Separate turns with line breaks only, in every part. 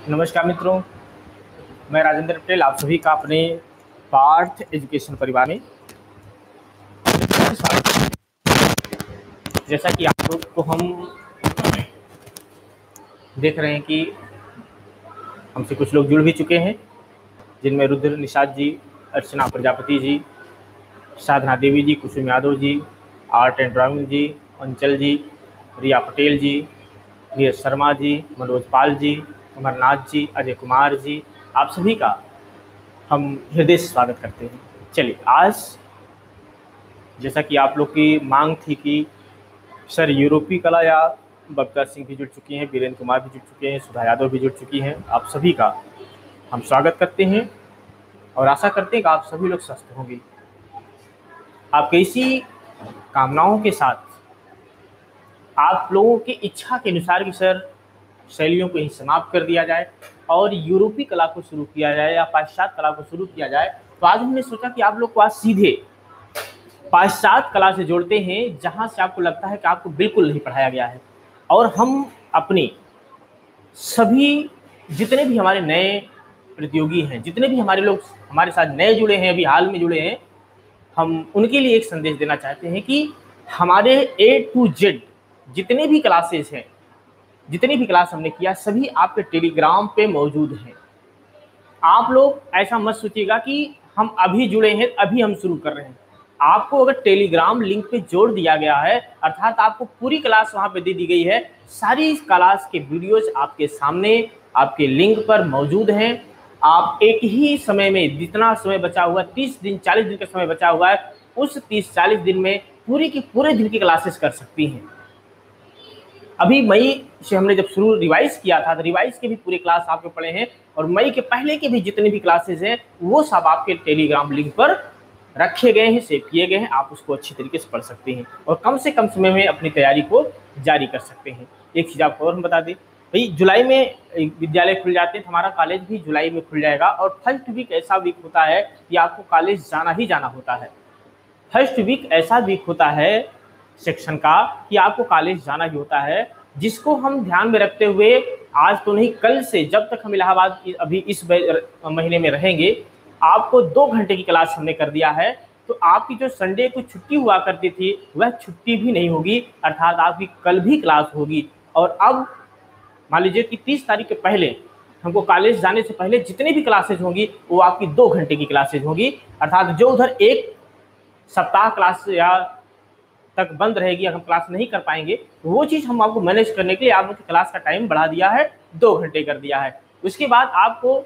नमस्कार मित्रों, मैं राजेंद्र पटेल आप सभी का अपने पार्थ एजुकेशन परिवार में स्वागत है। जैसा कि आप लोग को हम देख रहे हैं कि हमसे कुछ लोग जुड़ भी चुके हैं, जिनमें Rudra Nishad ji, Archana Prajapati ji, Sadhana Devi ji, Kusum Yadav ji, art and drawing ji, Anchal ji, रिया पटेल जी, नीरज शर्मा जी, मनोज पाल जी, अमरनाथ जी, अजय कुमार जी, आप सभी का हम हृदय से स्वागत करते हैं। चलिए, आज जैसा कि आप लोग की मांग थी कि सर यूरोपीय कला या बबीता सिंह भी जुड़ चुकी हैं, वीरेंद्र कुमार भी जुड़ चुके हैं, सुधा यादव भी जुड़ चुकी हैं, आप सभी का हम स्वागत करते हैं और आशा करते हैं कि आप सभी लोग स्वस्थ होंगे। आपके इसी कामनाओं के साथ आप लोगों की इच्छा के अनुसार कि सर शैलियों को ही समाप्त कर दिया जाए और यूरोपीय कला को शुरू किया जाए या पाश्चात्य कला को शुरू किया जाए, तो आज हमने सोचा कि आप लोग को आज सीधे पाश्चात्य कला से जोड़ते हैं, जहां से आपको लगता है कि आपको बिल्कुल नहीं पढ़ाया गया है। और हम अपने सभी जितने भी हमारे नए प्रतियोगी हैं, जितने भी हमारे लोग हमारे साथ नए जुड़े हैं, अभी हाल में जुड़े हैं, हम उनके लिए एक संदेश देना चाहते हैं कि हमारे A to Z जितने भी क्लासेस हैं, जितनी भी क्लास हमने किया, सभी आपके टेलीग्राम पे मौजूद हैं। आप लोग ऐसा मत सोचिएगा कि हम अभी जुड़े हैं, अभी हम शुरू कर रहे हैं। आपको अगर टेलीग्राम लिंक पे जोड़ दिया गया है, अर्थात आपको पूरी क्लास वहां पे दे दी गई है, सारी क्लास के वीडियोज आपके सामने आपके लिंक पर मौजूद हैं। आप एक ही समय में, जितना समय बचा हुआ है, 30 दिन 40 दिन का समय बचा हुआ है, उस 30-40 दिन में पूरी की पूरे दिन की क्लासेस कर सकती हैं। अभी मई से हमने जब शुरू रिवाइज किया था, तो रिवाइज के भी पूरे क्लास आपके पढ़े हैं और मई के पहले के भी जितने भी क्लासेस हैं वो सब आपके टेलीग्राम लिंक पर रखे गए हैं, सेव किए गए हैं। आप उसको अच्छी तरीके से पढ़ सकते हैं और कम से कम समय में अपनी तैयारी को जारी कर सकते हैं। एक चीज़ आपको और हम बता दें, भाई जुलाई में विद्यालय खुल जाते हैं, तो हमारा कॉलेज भी जुलाई में खुल जाएगा और फर्स्ट वीक ऐसा वीक होता है कि आपको कॉलेज जाना ही जाना होता है। फर्स्ट वीक ऐसा वीक होता है सेक्शन का कि आपको कॉलेज जाना ही होता है, जिसको हम ध्यान में रखते हुए आज तो नहीं, कल से जब तक हम इलाहाबाद की अभी इस महीने में रहेंगे, आपको 2 घंटे की क्लास हमने कर दिया है। तो आपकी जो संडे को छुट्टी हुआ करती थी वह छुट्टी भी नहीं होगी, अर्थात आपकी कल भी क्लास होगी। और अब मान लीजिए कि 30 तारीख के पहले हमको कॉलेज जाने से पहले जितनी भी क्लासेज होंगी वो आपकी 2 घंटे की क्लासेज होंगी, अर्थात जो उधर एक सप्ताह क्लास या तक बंद रहेगी, अगर हम क्लास नहीं कर पाएंगे, तो वो चीज़ हम आपको मैनेज करने के लिए आपको क्लास का टाइम बढ़ा दिया है, 2 घंटे कर दिया है। उसके बाद आपको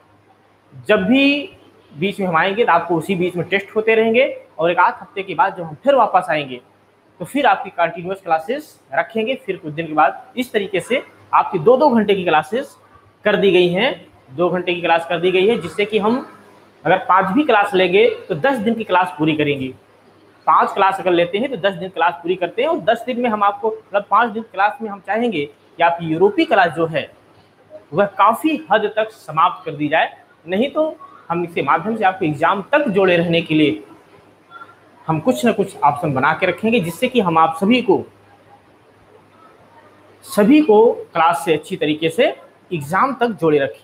जब भी बीच में हम आएंगे तो आपको उसी बीच में टेस्ट होते रहेंगे और एक आध हफ्ते के बाद जब हम फिर वापस आएंगे तो फिर आपकी कंटिन्यूअस क्लासेस रखेंगे। फिर कुछ दिन के बाद इस तरीके से आपकी 2-2 घंटे की क्लासेस कर दी गई हैं, 2 घंटे की क्लास कर दी गई है, जिससे कि हम अगर 5 भी क्लास लेंगे तो 10 दिन की क्लास पूरी करेंगे। 5 क्लास अगर लेते हैं तो 10 दिन क्लास पूरी करते हैं और 10 दिन में हम आपको, मतलब 5 दिन क्लास में हम चाहेंगे कि आपकी यूरोपीय क्लास जो है वह काफ़ी हद तक समाप्त कर दी जाए। नहीं तो हम इसके माध्यम से आपको एग्जाम तक जोड़े रहने के लिए हम कुछ ना कुछ ऑप्शन बना के रखेंगे, जिससे कि हम आप सभी को क्लास से अच्छी तरीके से एग्जाम तक जोड़े रखें।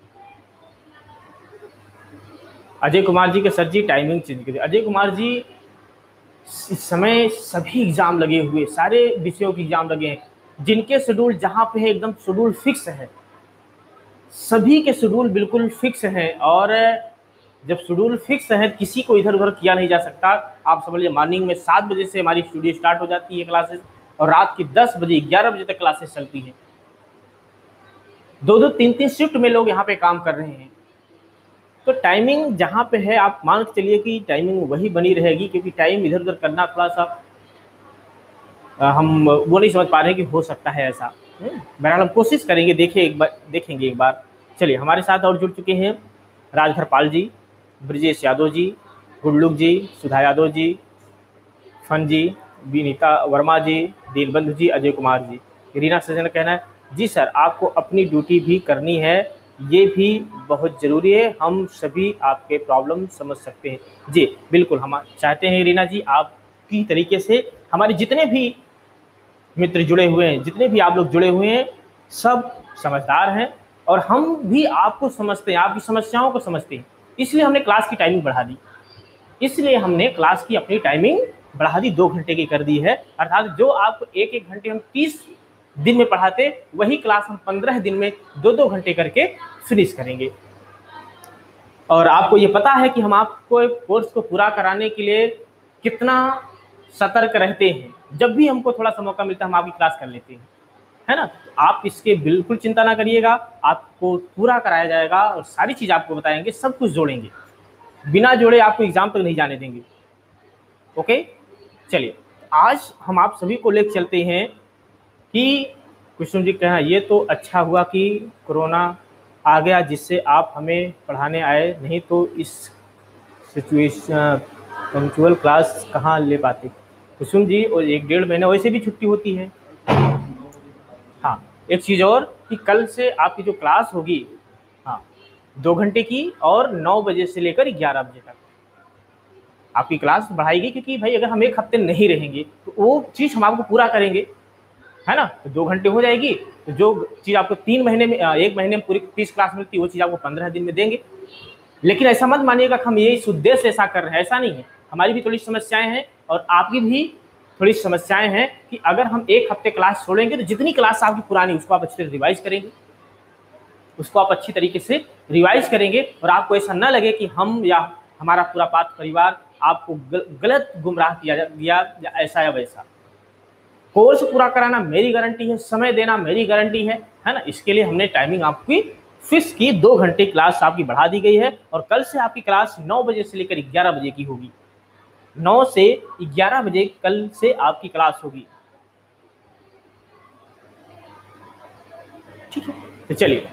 अजय कुमार जी के सर जी टाइमिंग चेंज करिए। अजय कुमार जी, इस समय सभी एग्जाम लगे हुए, सारे विषयों के एग्जाम लगे हैं, जिनके शेड्यूल जहाँ पे है एकदम शेड्यूल फिक्स है, सभी के शेड्यूल बिल्कुल फिक्स हैं। और जब शेड्यूल फिक्स है किसी को इधर उधर किया नहीं जा सकता। आप समझ लीजिए मॉर्निंग में 7 बजे से हमारी स्टूडियो स्टार्ट हो जाती है क्लासेस और रात की 10 बजे 11 बजे तक क्लासेस चलती हैं। 2-2 3-3 शिफ्ट में लोग यहाँ पे काम कर रहे हैं। तो टाइमिंग जहाँ पे है आप मान के चलिए कि टाइमिंग वही बनी रहेगी, क्योंकि टाइम इधर उधर करना थोड़ा सा हम वो नहीं समझ पा रहे हैं कि हो सकता है ऐसा। बहरहाल हम कोशिश करेंगे, देखेंगे एक बार। चलिए, हमारे साथ और जुड़ चुके हैं राजभर पाल जी, ब्रजेश यादव जी, गुडलुक जी, सुधा यादव जी, फन जी, विनीता वर्मा जी, दीनबंधु जी, अजय कुमार जी। रीना सजन का कहना है जी सर आपको अपनी ड्यूटी भी करनी है, ये भी बहुत ज़रूरी है, हम सभी आपके प्रॉब्लम समझ सकते हैं। जी बिल्कुल, हम चाहते हैं रीना जी आपकी तरीके से हमारे जितने भी मित्र जुड़े हुए हैं, जितने भी आप लोग जुड़े हुए हैं, सब समझदार हैं और हम भी आपको समझते हैं, आपकी समस्याओं को समझते हैं, इसलिए हमने क्लास की टाइमिंग बढ़ा दी। इसलिए हमने क्लास की अपनी टाइमिंग बढ़ा दी, 2 घंटे की कर दी है। अर्थात जो आपको 1-1 घंटे हम 30 दिन में पढ़ाते, वही क्लास हम 15 दिन में 2-2 घंटे करके फिनिश करेंगे। और आपको ये पता है कि हम आपको कोर्स को पूरा कराने के लिए कितना सतर्क रहते हैं। जब भी हमको थोड़ा सा मौका मिलता है हम आपकी क्लास कर लेते हैं, है ना। तो आप इसके बिल्कुल चिंता ना करिएगा, आपको पूरा कराया जाएगा और सारी चीज़ आपको बताएंगे, सब कुछ जोड़ेंगे, बिना जोड़े आपको एग्जाम तक नहीं जाने देंगे। ओके, चलिए आज हम आप सभी को लेकर चलते हैं कि कुसुम जी कहना, ये तो अच्छा हुआ कि कोरोना आ गया जिससे आप हमें पढ़ाने आए, नहीं तो इस सिचुएशन पंक्चुअल क्लास कहाँ ले पाते। कुसुम जी, और 1-1.5 महीना वैसे भी छुट्टी होती है। हाँ, एक चीज़ और कि कल से आपकी जो क्लास होगी, हाँ 2 घंटे की, और 9 बजे से लेकर 11 बजे तक आपकी क्लास बढ़ाएगी, क्योंकि भाई अगर हम 1 हफ्ते नहीं रहेंगे तो वो चीज़ हम आपको पूरा करेंगे, है ना। तो 2 घंटे हो जाएगी, तो जो चीज़ आपको 3 महीने में 1 महीने में पूरी 30 क्लास मिलती है, वो चीज़ आपको 15 दिन में देंगे। लेकिन ऐसा मत मानिएगा कि हम यही उद्देश्य से ऐसा कर रहे हैं, ऐसा नहीं है। हमारी भी थोड़ी समस्याएं हैं और आपकी भी थोड़ी समस्याएं हैं कि अगर हम 1 हफ्ते क्लास छोड़ेंगे तो जितनी क्लास आपकी पुरानी उसको आप अच्छे से रिवाइज करेंगे, उसको आप अच्छी तरीके से रिवाइज करेंगे, और आपको ऐसा ना लगे कि हम या हमारा पूरा पाठ परिवार आपको गलत गुमराह किया गया या ऐसा या वैसा। कोर्स पूरा कराना मेरी गारंटी है, समय देना मेरी गारंटी है ना। इसके लिए हमने टाइमिंग आपकी फिक्स की, 2 घंटे क्लास आपकी बढ़ा दी गई है, और कल से आपकी क्लास 9 बजे से लेकर 11 बजे की होगी। 9 से 11 बजे कल से आपकी क्लास होगी, ठीक है। तो चलिए,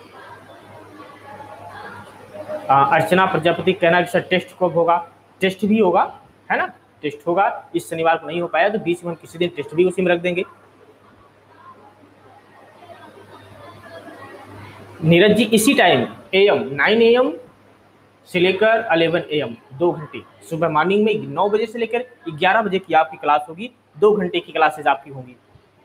अर्चना प्रजापति कहना कि सर टेस्ट कब होगा। टेस्ट भी होगा, है ना, टेस्ट होगा। इस शनिवार को नहीं हो पाया तो बीच में हम किसी दिन टेस्ट भी उसी में रख देंगे। नीरज जी, इसी टाइम AM 9 AM से लेकर 11 AM 2 घंटे, सुबह मॉर्निंग में 9 बजे से लेकर 11 बजे की आपकी क्लास होगी। 2 घंटे की क्लासेज आपकी होंगी।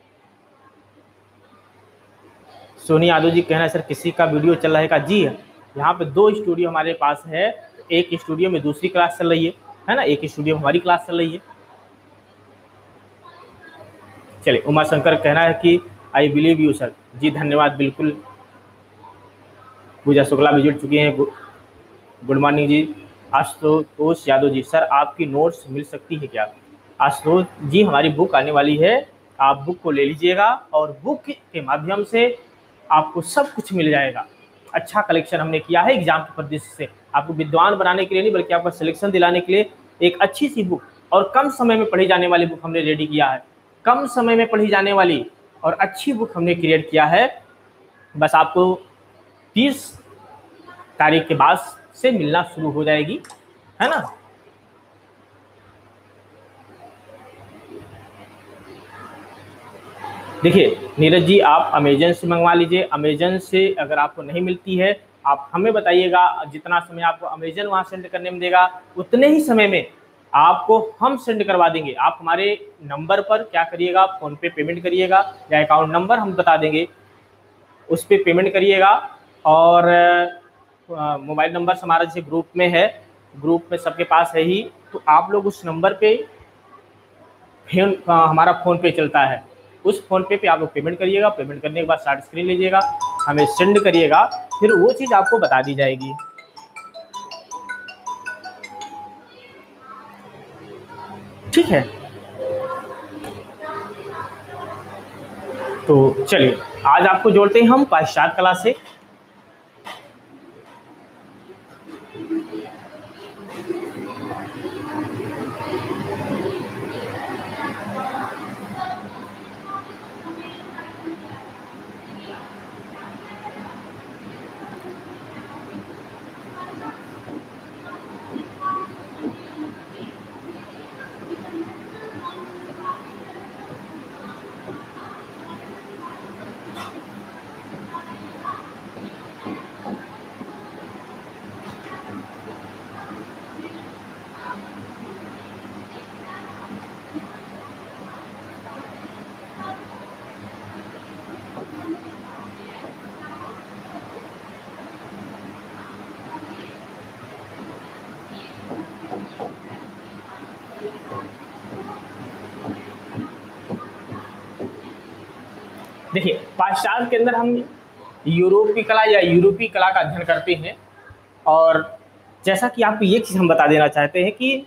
सोनी यादव जी कहना है सर किसी का वीडियो चल रहा है का। जी, यहाँ पे 2 स्टूडियो हमारे पास है। एक स्टूडियो में दूसरी क्लास चल रही है ना, एक स्टूडियो में हमारी क्लास चल रही है। चलिए, उमा शंकर कहना है कि आई बिलीव यू सर। जी धन्यवाद, बिल्कुल। पूजा शुक्ला भी जुड़ चुके हैं, good morning ji. Ashutosh Yadav ji, sir आपकी नोट्स मिल सकती है क्या। आशुतोष जी, हमारी बुक आने वाली है, आप बुक को ले लीजिएगा, और बुक के माध्यम से आपको सब कुछ मिल जाएगा। अच्छा कलेक्शन हमने किया है एग्जाम के परिदृश्य से, आपको विद्वान बनाने के लिए नहीं, बल्कि आपका सिलेक्शन दिलाने के लिए एक अच्छी सी बुक और कम समय में पढ़ी जाने वाली बुक हमने रेडी किया है। कम समय में पढ़ी जाने वाली और अच्छी बुक हमने क्रिएट किया है। बस आपको 30 तारीख के बाद से मिलना शुरू हो जाएगी, है ना। देखिए नीरज जी, आप अमेजन से मंगवा लीजिए। अमेजन से अगर आपको नहीं मिलती है, आप हमें बताइएगा, जितना समय आपको अमेजन वहाँ सेंड करने में देगा, उतने ही समय में आपको हम सेंड करवा देंगे। आप हमारे नंबर पर क्या करिएगा, फ़ोन पे पेमेंट करिएगा, या अकाउंट नंबर हम बता देंगे, उस पर पेमेंट करिएगा। और मोबाइल नंबर हमारा जैसे ग्रुप में है, ग्रुप में सबके पास है ही, तो आप लोग उस नंबर पे हमारा फ़ोन पे चलता है, उस फ़ोन पे आप लोग पेमेंट करिएगा। पेमेंट करने के बाद शॉर्ट स्क्रीन लीजिएगा, हमें सेंड करिएगा, फिर वो चीज़ आपको बता दी जाएगी। ठीक है, तो चलिए आज आपको जोड़ते हैं हम पाश्चात्य कला से। देखिए, पाश्चात्य के अंदर हम यूरोप की कला या यूरोपीय कला का अध्ययन करते हैं। और जैसा कि आपको ये चीज़ हम बता देना चाहते हैं कि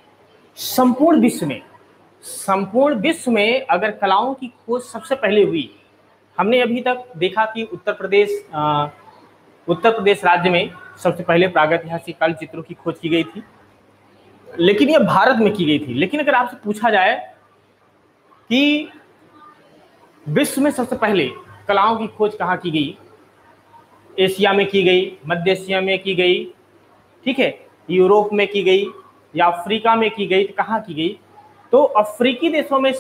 संपूर्ण विश्व में अगर कलाओं की खोज सबसे पहले हुई, हमने अभी तक देखा कि उत्तर प्रदेश राज्य में सबसे पहले प्रागैतिहासिक काल चित्रों की खोज की गई थी, लेकिन यह भारत में की गई थी। लेकिन अगर आपसे पूछा जाए कि विश्व में सबसे पहले कलाओं की खोज कहाँ की गई, एशिया में की गई, मध्य एशिया में की गई, ठीक है, यूरोप में की गई या अफ्रीका में की गई, तो कहाँ की गई? तो अफ्रीकी देशों में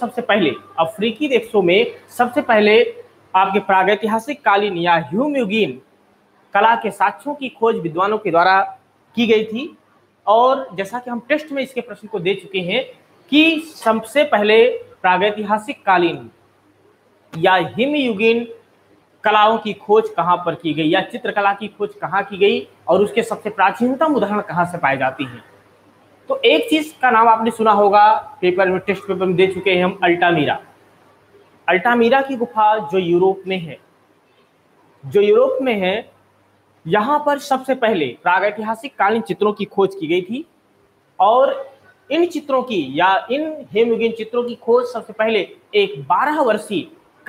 सबसे पहले आपके प्रागैतिहासिक कालीन या ह्यूमयुगीन कला के साक्ष्यों की खोज विद्वानों के द्वारा की गई थी। और जैसा कि हम टेस्ट में इसके प्रश्न को दे चुके हैं कि सबसे पहले प्रागैतिहासिक कालीन या हिमयुगीन कलाओं की खोज कहाँ पर की गई या चित्रकला की खोज कहाँ की गई और उसके सबसे प्राचीनतम उदाहरण कहाँ से पाए जाती हैं। तो एक चीज का नाम आपने सुना होगा, पेपर में, टेस्ट पेपर में दे चुके हैं हम, अल्टामीरा की गुफा जो यूरोप में है, यहाँ पर सबसे पहले प्रागैतिहासिक कालीन चित्रों की खोज की गई थी। और इन चित्रों की या इन हेमयुगीन चित्रों की खोज सबसे पहले एक 12 वर्षीय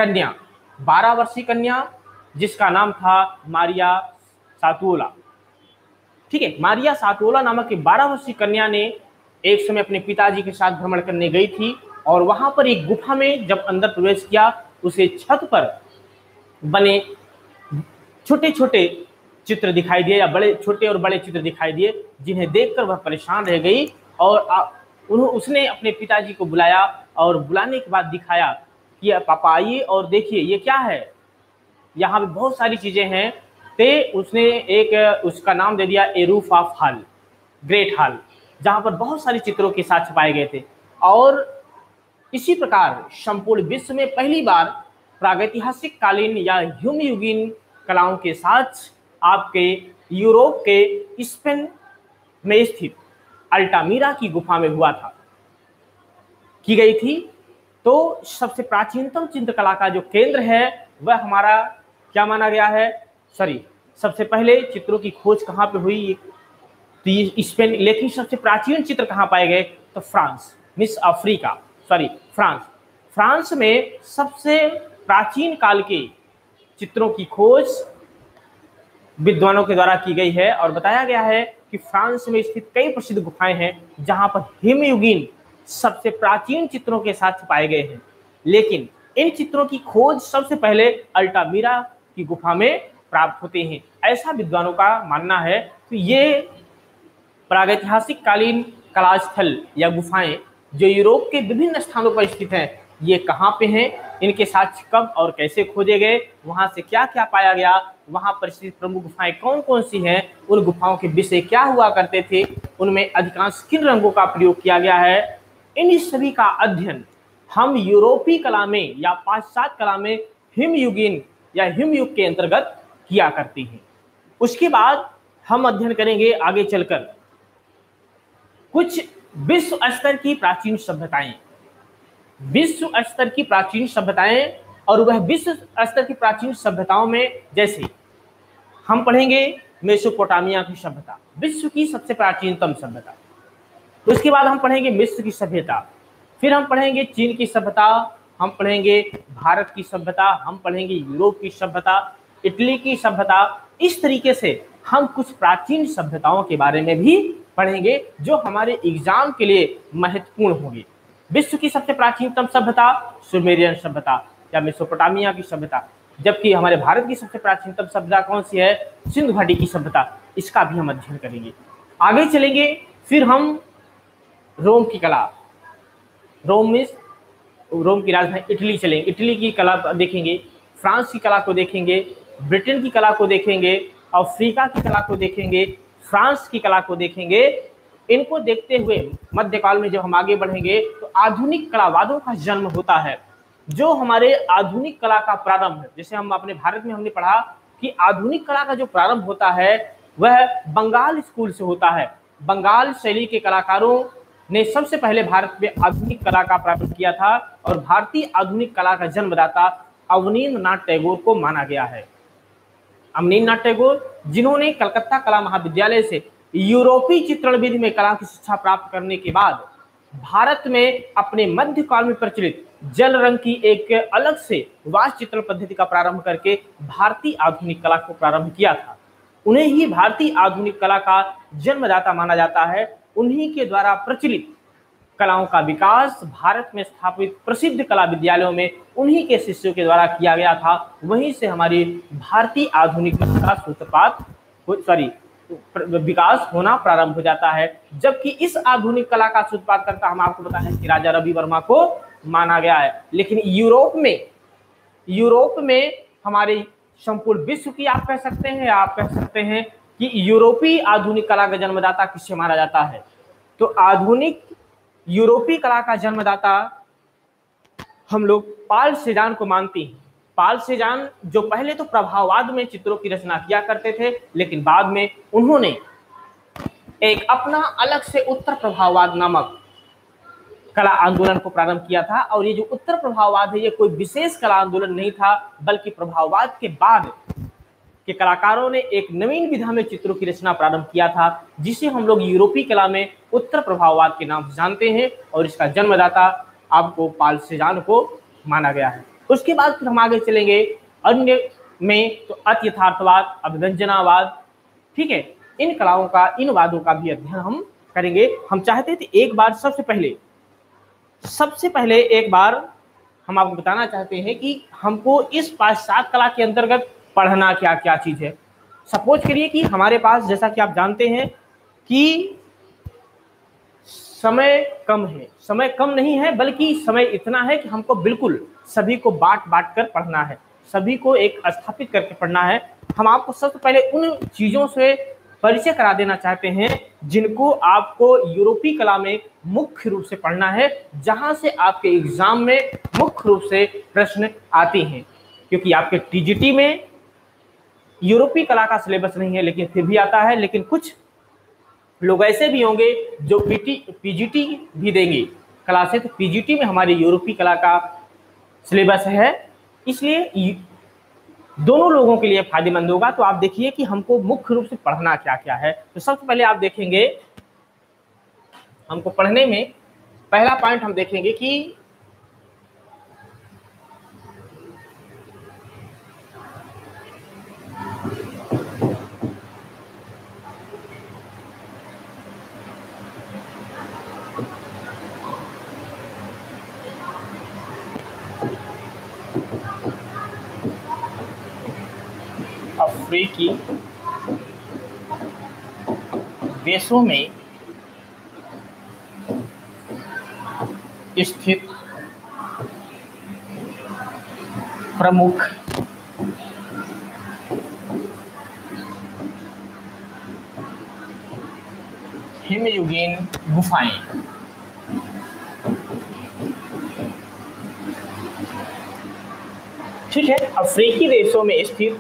कन्या जिसका नाम था मारिया सातुओला, ठीक है, मारिया सातुओला नामक एक 12 वर्षीय कन्या ने एक समय अपने पिताजी के साथ भ्रमण करने गई थी और वहां पर एक गुफा में जब अंदर प्रवेश किया, उसे छत पर बने छोटे छोटे चित्र दिखाई दिए या छोटे और बड़े चित्र दिखाई दिए, जिन्हें देखकर वह परेशान रह गई। और उसने अपने पिताजी को बुलाया और बुलाने के बाद दिखाया कि पापा आइए और देखिए ये क्या है, यहाँ पे बहुत सारी चीजें हैं। तो उसने उसका नाम दे दिया a roof of hall, great hall, जहाँ पर बहुत सारी चित्रों के साथ छपाए गए थे। और इसी प्रकार संपूर्ण विश्व में पहली बार प्रागैतिहासिक कालीन या ह्यूमयुगीन कलाओं के साथ आपके यूरोप के स्पेन में स्थित अल्टामीरा की गुफा में की गई थी। तो सबसे प्राचीनतम चित्रकला का जो केंद्र है वह हमारा क्या माना गया है, सबसे पहले चित्रों की खोज कहाँ पे हुई, तो स्पेन। लेकिन सबसे प्राचीन चित्र कहाँ पाए गए, तो फ्रांस में सबसे प्राचीन काल के चित्रों की खोज विद्वानों के द्वारा की गई है। और बताया गया है कि फ्रांस में स्थित कई प्रसिद्ध गुफाएं हैं जहां पर हिमयुगीन सबसे प्राचीन चित्रों के साथ पाए गए हैं। लेकिन इन चित्रों की खोज सबसे पहले अल्टामीरा की गुफा में प्राप्त होते हैं, ऐसा विद्वानों का मानना है। तो ये प्रागैतिहासिक कालीन कलास्थल या गुफाएं जो यूरोप के विभिन्न स्थानों पर स्थित हैं, ये कहाँ पे हैं, इनके साक्ष्य कब और कैसे खोजे गए, वहां से क्या क्या पाया गया, वहां पर स्थित प्रमुख गुफाएं कौन कौन सी हैं, उन गुफाओं के विषय क्या हुआ करते थे, उनमें अधिकांश किन रंगों का प्रयोग किया गया है, इन सभी का अध्ययन हम यूरोपीय कला में या पाश्चात्य कला में हिमयुगीन या हिमयुग के अंतर्गत किया करते हैं। उसके बाद हम अध्ययन करेंगे आगे चलकर कुछ विश्व स्तर की प्राचीन सभ्यताएं, और वह विश्व स्तर की प्राचीन सभ्यताओं में जैसे हम पढ़ेंगे मेसोपोटामिया की सभ्यता, विश्व की सबसे प्राचीनतम सभ्यता। उसके बाद हम पढ़ेंगे मिस्र की सभ्यता, फिर हम पढ़ेंगे चीन की सभ्यता, हम पढ़ेंगे भारत की सभ्यता, हम पढ़ेंगे यूरोप की सभ्यता, इटली की सभ्यता। इस तरीके से हम कुछ प्राचीन सभ्यताओं के बारे में भी पढ़ेंगे जो हमारे एग्जाम के लिए महत्वपूर्ण होंगे। विश्व की सबसे प्राचीनतम सभ्यता सुमेरियन सभ्यता या मेसोपोटामिया की सभ्यता, जबकि हमारे भारत की सबसे प्राचीनतम सभ्यता कौन सी है, सिंधु घाटी की सभ्यता, इसका भी हम अध्ययन करेंगे। आगे चलेंगे, फिर हम रोम की कला, रोम की राजधानी इटली चलेंगे, इटली की कला देखेंगे, फ्रांस की कला को देखेंगे, ब्रिटेन की कला को देखेंगे, अफ्रीका की कला को देखेंगे, फ्रांस की कला को देखेंगे। इनको देखते हुए मध्यकाल में जब हम आगे बढ़ेंगे तो आधुनिक कलावादों का जन्म होता है, जो हमारे आधुनिक कला का प्रारंभ है। जैसे हम अपने भारत में हमने पढ़ा कि आधुनिक कला का जो प्रारंभ होता है वह बंगाल स्कूल से होता है। बंगाल शैली के कलाकारों ने सबसे पहले भारत में आधुनिक कला का प्रारंभ किया था और भारतीय आधुनिक कला का जन्मदाता अवनींद्रनाथ टैगोर को माना गया है। अवनींद्रनाथ टैगोर, जिन्होंने कलकत्ता कला महाविद्यालय से यूरोपीय चित्रण विधि में कला की शिक्षा प्राप्त करने के बाद भारत में अपने मध्यकाल में प्रचलित जल रंग की एक अलग से वास्तु चित्रण पद्धति का प्रारंभ करके भारतीय आधुनिक कला को प्रारंभ किया था। उन्हें ही भारतीय आधुनिक कला का जन्मदाता माना जाता है। उन्हीं के द्वारा प्रचलित कलाओं का विकास भारत में स्थापित प्रसिद्ध कला विद्यालयों में उन्हीं के शिष्यों के द्वारा किया गया था। वहीं से हमारी भारतीय आधुनिक कला का सूत्रपात विकास होना प्रारंभ हो जाता है। जबकि इस आधुनिक कला का सूत्रपात करता हम आपको बताएं कि राजा रवि वर्मा को माना गया है। लेकिन यूरोप में हमारे संपूर्ण विश्व की आप कह सकते हैं कि यूरोपीय आधुनिक कला का जन्मदाता किससे माना जाता है। तो आधुनिक यूरोपीय कला का जन्मदाता हम लोग पाल सेजान को मानते हैं। पाल सेजान जो पहले तो प्रभाववाद में चित्रों की रचना किया करते थे, लेकिन बाद में उन्होंने एक अपना अलग से उत्तर प्रभाववाद नामक कला आंदोलन को प्रारंभ किया था। और ये जो उत्तर प्रभाववाद है, ये कोई विशेष कला आंदोलन नहीं था, बल्कि प्रभाववाद के बाद के कलाकारों ने एक नवीन विधा में चित्रों की रचना प्रारंभ किया था, जिसे हम लोग यूरोपीय कला में उत्तर प्रभाववाद के नाम से जानते हैं। और इसका जन्मदाता आपको पाल सेजान को माना गया है। उसके बाद फिर हम आगे चलेंगे अन्य में, तो अति यथार्थवाद, अभिव्यंजनावाद, ठीक है, इन कलाओं का, इन वादों का भी अध्ययन हम करेंगे। हम चाहते थे एक बार सबसे पहले एक बार हम आपको बताना चाहते हैं कि हमको इस पाश्चात्य कला के अंतर्गत पढ़ना क्या क्या चीज है। सपोज करिए कि हमारे पास, जैसा कि आप जानते हैं कि समय कम है, समय कम नहीं है, बल्कि समय इतना है कि हमको बिल्कुल सभी को बांट कर पढ़ना है, सभी को एक स्थापित करके पढ़ना है। हम आपको सबसे पहले उन चीजों से परिचय करा देना चाहते हैं जिनको आपको यूरोपीय कला में मुख्य रूप से पढ़ना है, जहां से आपके एग्जाम में मुख्य रूप से प्रश्न आते हैं। क्योंकि आपके टीजीटी में यूरोपीय कला का सिलेबस नहीं है, लेकिन फिर भी आता है। लेकिन कुछ लोग ऐसे भी होंगे जो पीजीटी भी देंगे कला से, तो पीजीटी में हमारी यूरोपीय कला का सिलेबस है, इसलिए दोनों लोगों के लिए फायदेमंद होगा। तो आप देखिए कि हमको मुख्य रूप से पढ़ना क्या क्या है। तो सबसे पहले आप देखेंगे, हमको पढ़ने में पहला पॉइंट हम देखेंगे कि अफ्रीकी देशों में स्थित प्रमुख हिमयुगीन गुफाएं, ठीक है। अफ्रीकी देशों में स्थित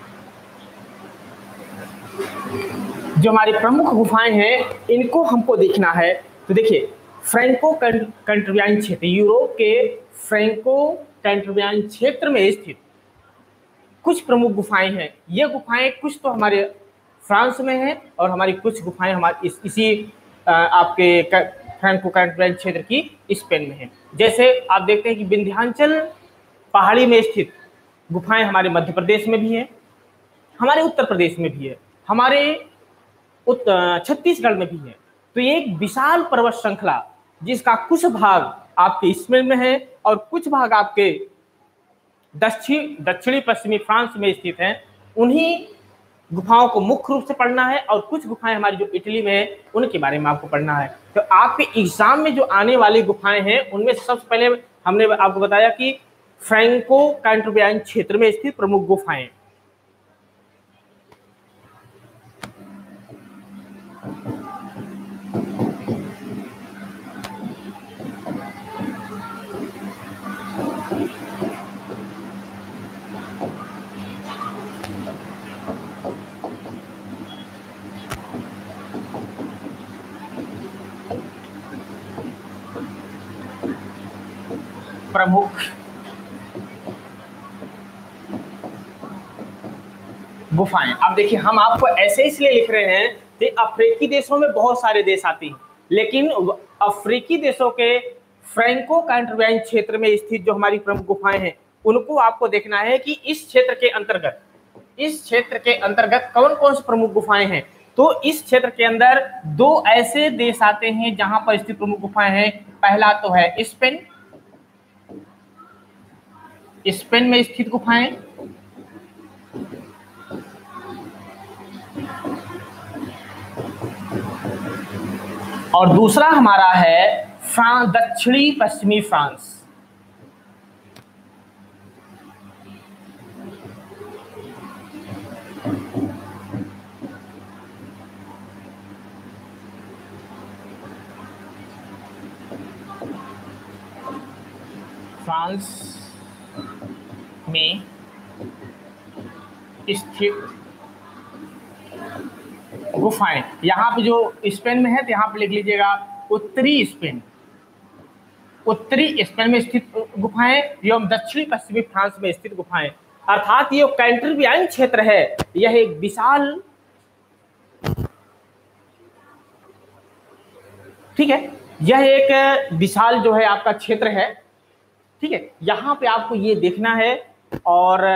जो हमारी प्रमुख गुफाएं हैं, इनको हमको देखना है। तो देखिए, फ्रैंको कैंटेबियान क्षेत्र, यूरोप के फ्रैंको कैंटेबियान क्षेत्र में स्थित कुछ प्रमुख गुफाएं हैं। ये गुफाएं कुछ तो हमारे फ्रांस में हैं और हमारी कुछ गुफाएं हमारे इसी आपके फ्रैंको कैंटेबियान क्षेत्र की स्पेन में हैं। जैसे आप देखते हैं कि विंध्याचल पहाड़ी में स्थित गुफाएं हमारे मध्य प्रदेश में भी है, हमारे उत्तर प्रदेश में भी है, हमारे छत्तीसगढ़ में भी है। तो ये एक विशाल पर्वत श्रृंखला, जिसका कुछ भाग आपके स्पेन में है और कुछ भाग आपके दक्षिणी पश्चिमी फ्रांस में स्थित हैं। उन्हीं गुफाओं को मुख्य रूप से पढ़ना है और कुछ गुफाएं हमारी जो इटली में है उनके बारे में आपको पढ़ना है। तो आपके एग्जाम में जो आने वाली गुफाएं हैं, उनमें सबसे पहले हमने आपको बताया कि फ्रैंको कैंटेबियान क्षेत्र में स्थित प्रमुख गुफाएं। प्रमुख गुफाएं। अब देखिए हम आपको ऐसे इसलिए लिख रहे हैं कि अफ्रीकी देशों में बहुत सारे देश आते हैं, लेकिन अफ्रीकी देशों के फ्रैंको कैंटरबैन क्षेत्र में स्थित जो हमारी प्रमुख गुफाएं हैं उनको आपको देखना है कि इस क्षेत्र के अंतर्गत कौन कौन सी प्रमुख गुफाएं हैं। तो इस क्षेत्र के अंदर दो ऐसे देश आते हैं जहां पर स्थित प्रमुख गुफाएं हैं। पहला तो है स्पेन में स्थित गुफाएं, और दूसरा हमारा है फ्रांस, दक्षिणी पश्चिमी फ्रांस। फ्रांस में स्थित गुफाएं, यहाँ पे जो स्पेन में है तो यहाँ पे लिख लीजिएगा उत्तरी स्पेन में स्थित गुफाएं एवं दक्षिणी पश्चिमी फ्रांस में स्थित गुफाएं। अर्थात ये कैंटरबैन क्षेत्र है, यह एक विशाल, ठीक है, यह एक विशाल जो है आपका क्षेत्र है, ठीक है। यहां पे आपको ये देखना है, और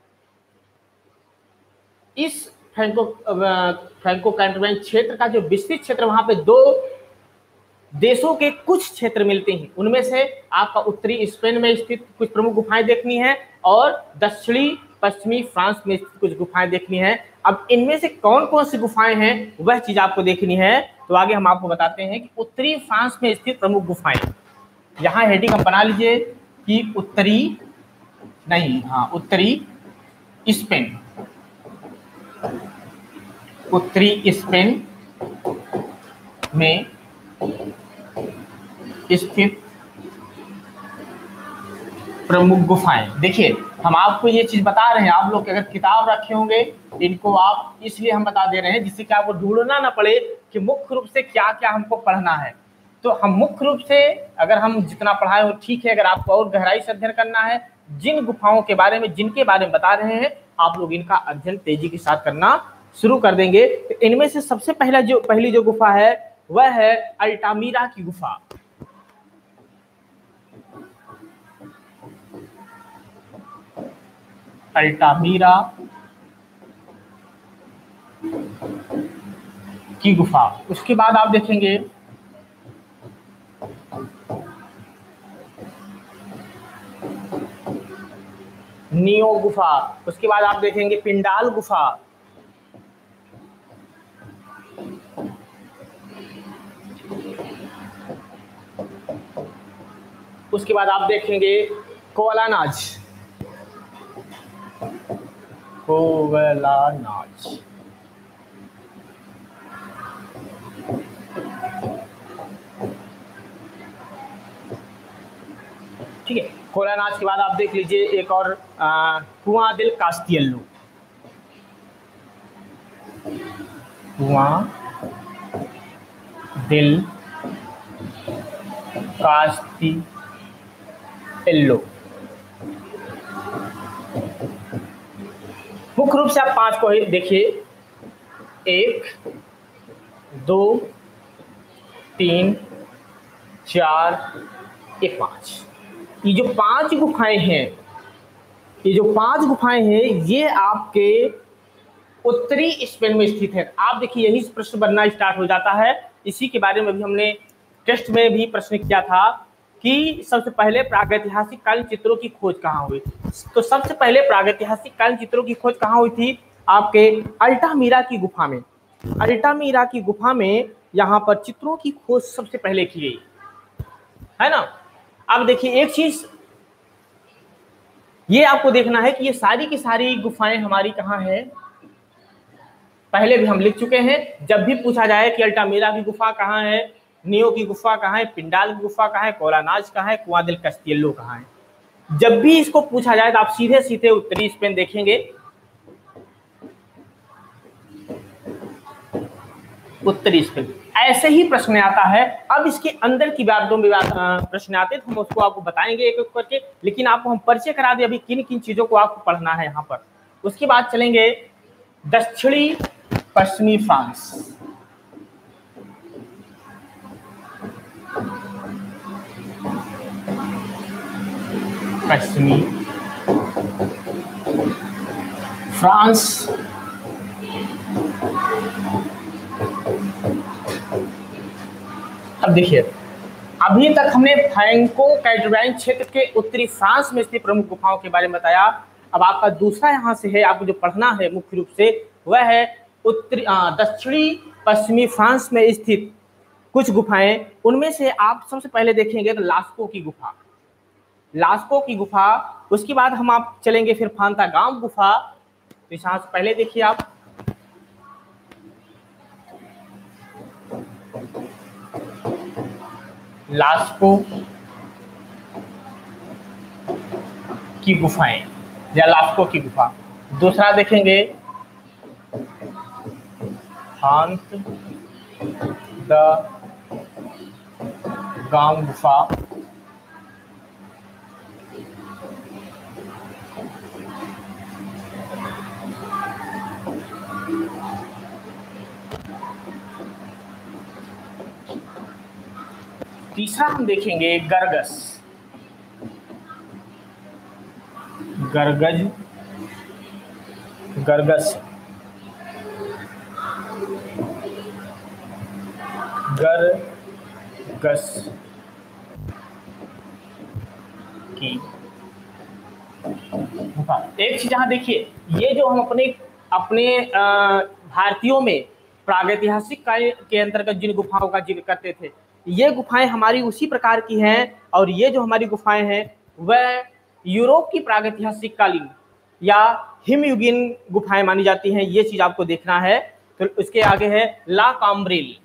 इस फ्रैंको कैंटरबैन क्षेत्र का जो विस्तृत क्षेत्र, वहां पे दो देशों के कुछ क्षेत्र मिलते हैं। उनमें से आपका उत्तरी स्पेन में स्थित कुछ प्रमुख गुफाएं देखनी है और दक्षिणी पश्चिमी फ्रांस में स्थित कुछ गुफाएं देखनी है। अब इनमें से कौन कौन सी गुफाएं हैं वह चीज आपको देखनी है। तो आगे हम आपको बताते हैं कि उत्तरी फ्रांस में स्थित प्रमुख गुफाएं, यहाँ हेडिंग हम बना लीजिए कि उत्तरी स्पेन में स्थित प्रमुख गुफाएं। देखिए हम आपको ये चीज बता रहे हैं, आप लोग अगर किताब रखे होंगे इनको आप, इसलिए हम बता दे रहे हैं जिससे कि आपको ढूंढना ना पड़े कि मुख्य रूप से क्या क्या हमको पढ़ना है। तो हम मुख्य रूप से अगर हम जितना पढ़ाए वो ठीक है, अगर आपको और गहराई से अध्ययन करना है, जिन गुफाओं के बारे में, जिनके बारे में बता रहे हैं, आप लोग इनका अध्ययन तेजी के साथ करना शुरू कर देंगे। तो इनमें से सबसे पहली जो गुफा है वह है अल्टामीरा की गुफा। अल्टामीरा की गुफा। उसके बाद आप देखेंगे नियो गुफा। उसके बाद आप देखेंगे पिंडाल गुफा। उसके बाद आप देखेंगे कोलानाज। ठीक है, कोलानाज के बाद आप देख लीजिए एक और कुआं दिल कास्टियेलो। कुआं दिल कास्टियेलो। मुख्य रूप से आप 5 को ही देखिए, 1 2 3 4 1 5। ये जो 5 गुफाएं हैं, ये आपके उत्तरी स्पेन में स्थित है। आप देखिए यही प्रश्न बनना स्टार्ट हो जाता है। इसी के बारे में भी हमने टेस्ट में भी प्रश्न किया था कि सबसे पहले प्रागैतिहासिक कालीन चित्रों की खोज कहाँ हुई। तो सबसे पहले प्रागैतिहासिक कालीन चित्रों की खोज कहाँ हुई थी? आपके अल्टामीरा की गुफा में। अल्टामीरा की गुफा में यहाँ पर चित्रों की खोज सबसे पहले की गई है ना। अब देखिए एक चीज ये आपको देखना है कि ये सारी की सारी गुफाएं हमारी कहाँ है। पहले भी हम लिख चुके हैं, जब भी पूछा जाए कि अल्टामीरा की गुफा कहाँ है, नियो की गुफा कहाँ है, पिंडाल की गुफा कहाँ है, कोलानाज कहाँ है, कुआं दिल कास्टियेलो कहाँ है, जब भी इसको पूछा जाए तो आप सीधे सीधे उत्तरी स्पेन देखेंगे। उत्तरी स्पेन ऐसे ही प्रश्न आता है। अब इसके अंदर की बातों में प्रश्न आते तो हम उसको आपको बताएंगे एक एक करके, लेकिन आपको हम परिचय करा दें अभी किन किन चीजों को आपको पढ़ना है यहाँ पर। उसके बाद चलेंगे दक्षिणी पश्चिमी फ्रांस। पश्चिमी फ्रांस अब देखिए, अभी तक हमने फ्रैंको कैटालान क्षेत्र के उत्तरी फ्रांस में स्थित प्रमुख गुफाओं के बारे में बताया। अब आपका दूसरा यहाँ से है, आपको जो पढ़ना है मुख्य रूप से वह है उत्तरी दक्षिणी पश्चिमी फ्रांस में स्थित कुछ गुफाएं। उनमें से आप सबसे पहले देखेंगे तो लास्को की गुफा, लास्को की गुफा। उसके बाद हम आप चलेंगे फिर फांतागाम गुफा। तो यहाँ से पहले देखिए आप लास्को की गुफाएं या लास्को की गुफा। दूसरा देखेंगे फांत द गाम गुफा। तीसरा हम देखेंगे गरगस, गरगज गरगस गरगस की गुफा। एक चीज यहाँ देखिए, ये जो हम अपने भारतीयों में प्रागैतिहासिक काल के अंतर्गत जिन गुफाओं का जिक्र करते थे, ये गुफाएं हमारी उसी प्रकार की हैं। और ये जो हमारी गुफाएं हैं वह यूरोप की प्रागैतिहासिक कालीन या हिमयुगीन गुफाएं मानी जाती हैं। ये चीज आपको देखना है। तो उसके आगे है ला काम्ब्रेल,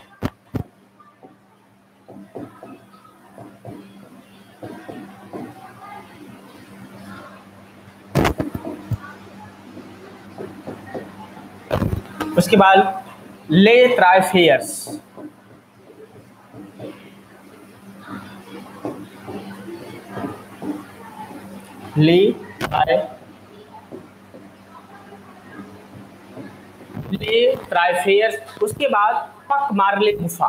उसके बाद ले त्राइफेयर्स, ले त्राइफेयर्स। उसके बाद पक मार्ले गुफा,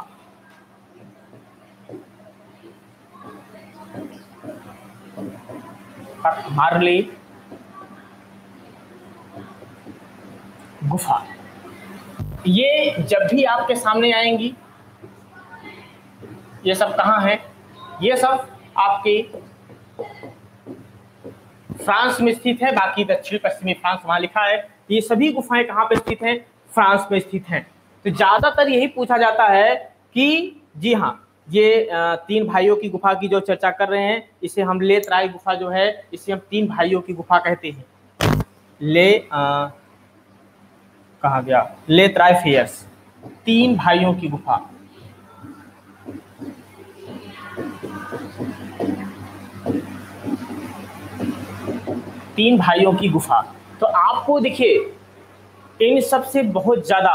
पक मार्ले गुफा। ये जब भी आपके सामने आएंगी, ये सब कहाँ है? ये सब आपके फ्रांस में स्थित है। बाकी दक्षिण पश्चिमी फ्रांस वहां लिखा है। ये सभी गुफाएं कहाँ पे स्थित हैं? फ्रांस में स्थित हैं। तो ज्यादातर यही पूछा जाता है कि जी हाँ, ये तीन भाइयों की गुफा की जो चर्चा कर रहे हैं, इसे हम ले त्राई गुफा जो है, इसे हम तीन भाइयों की गुफा कहते हैं। ले कहाँ गया? ले त्राइफेयर्स, तीन भाइयों की गुफा। तीन भाइयों की गुफा। तो आपको देखिए इन सबसे बहुत ज्यादा,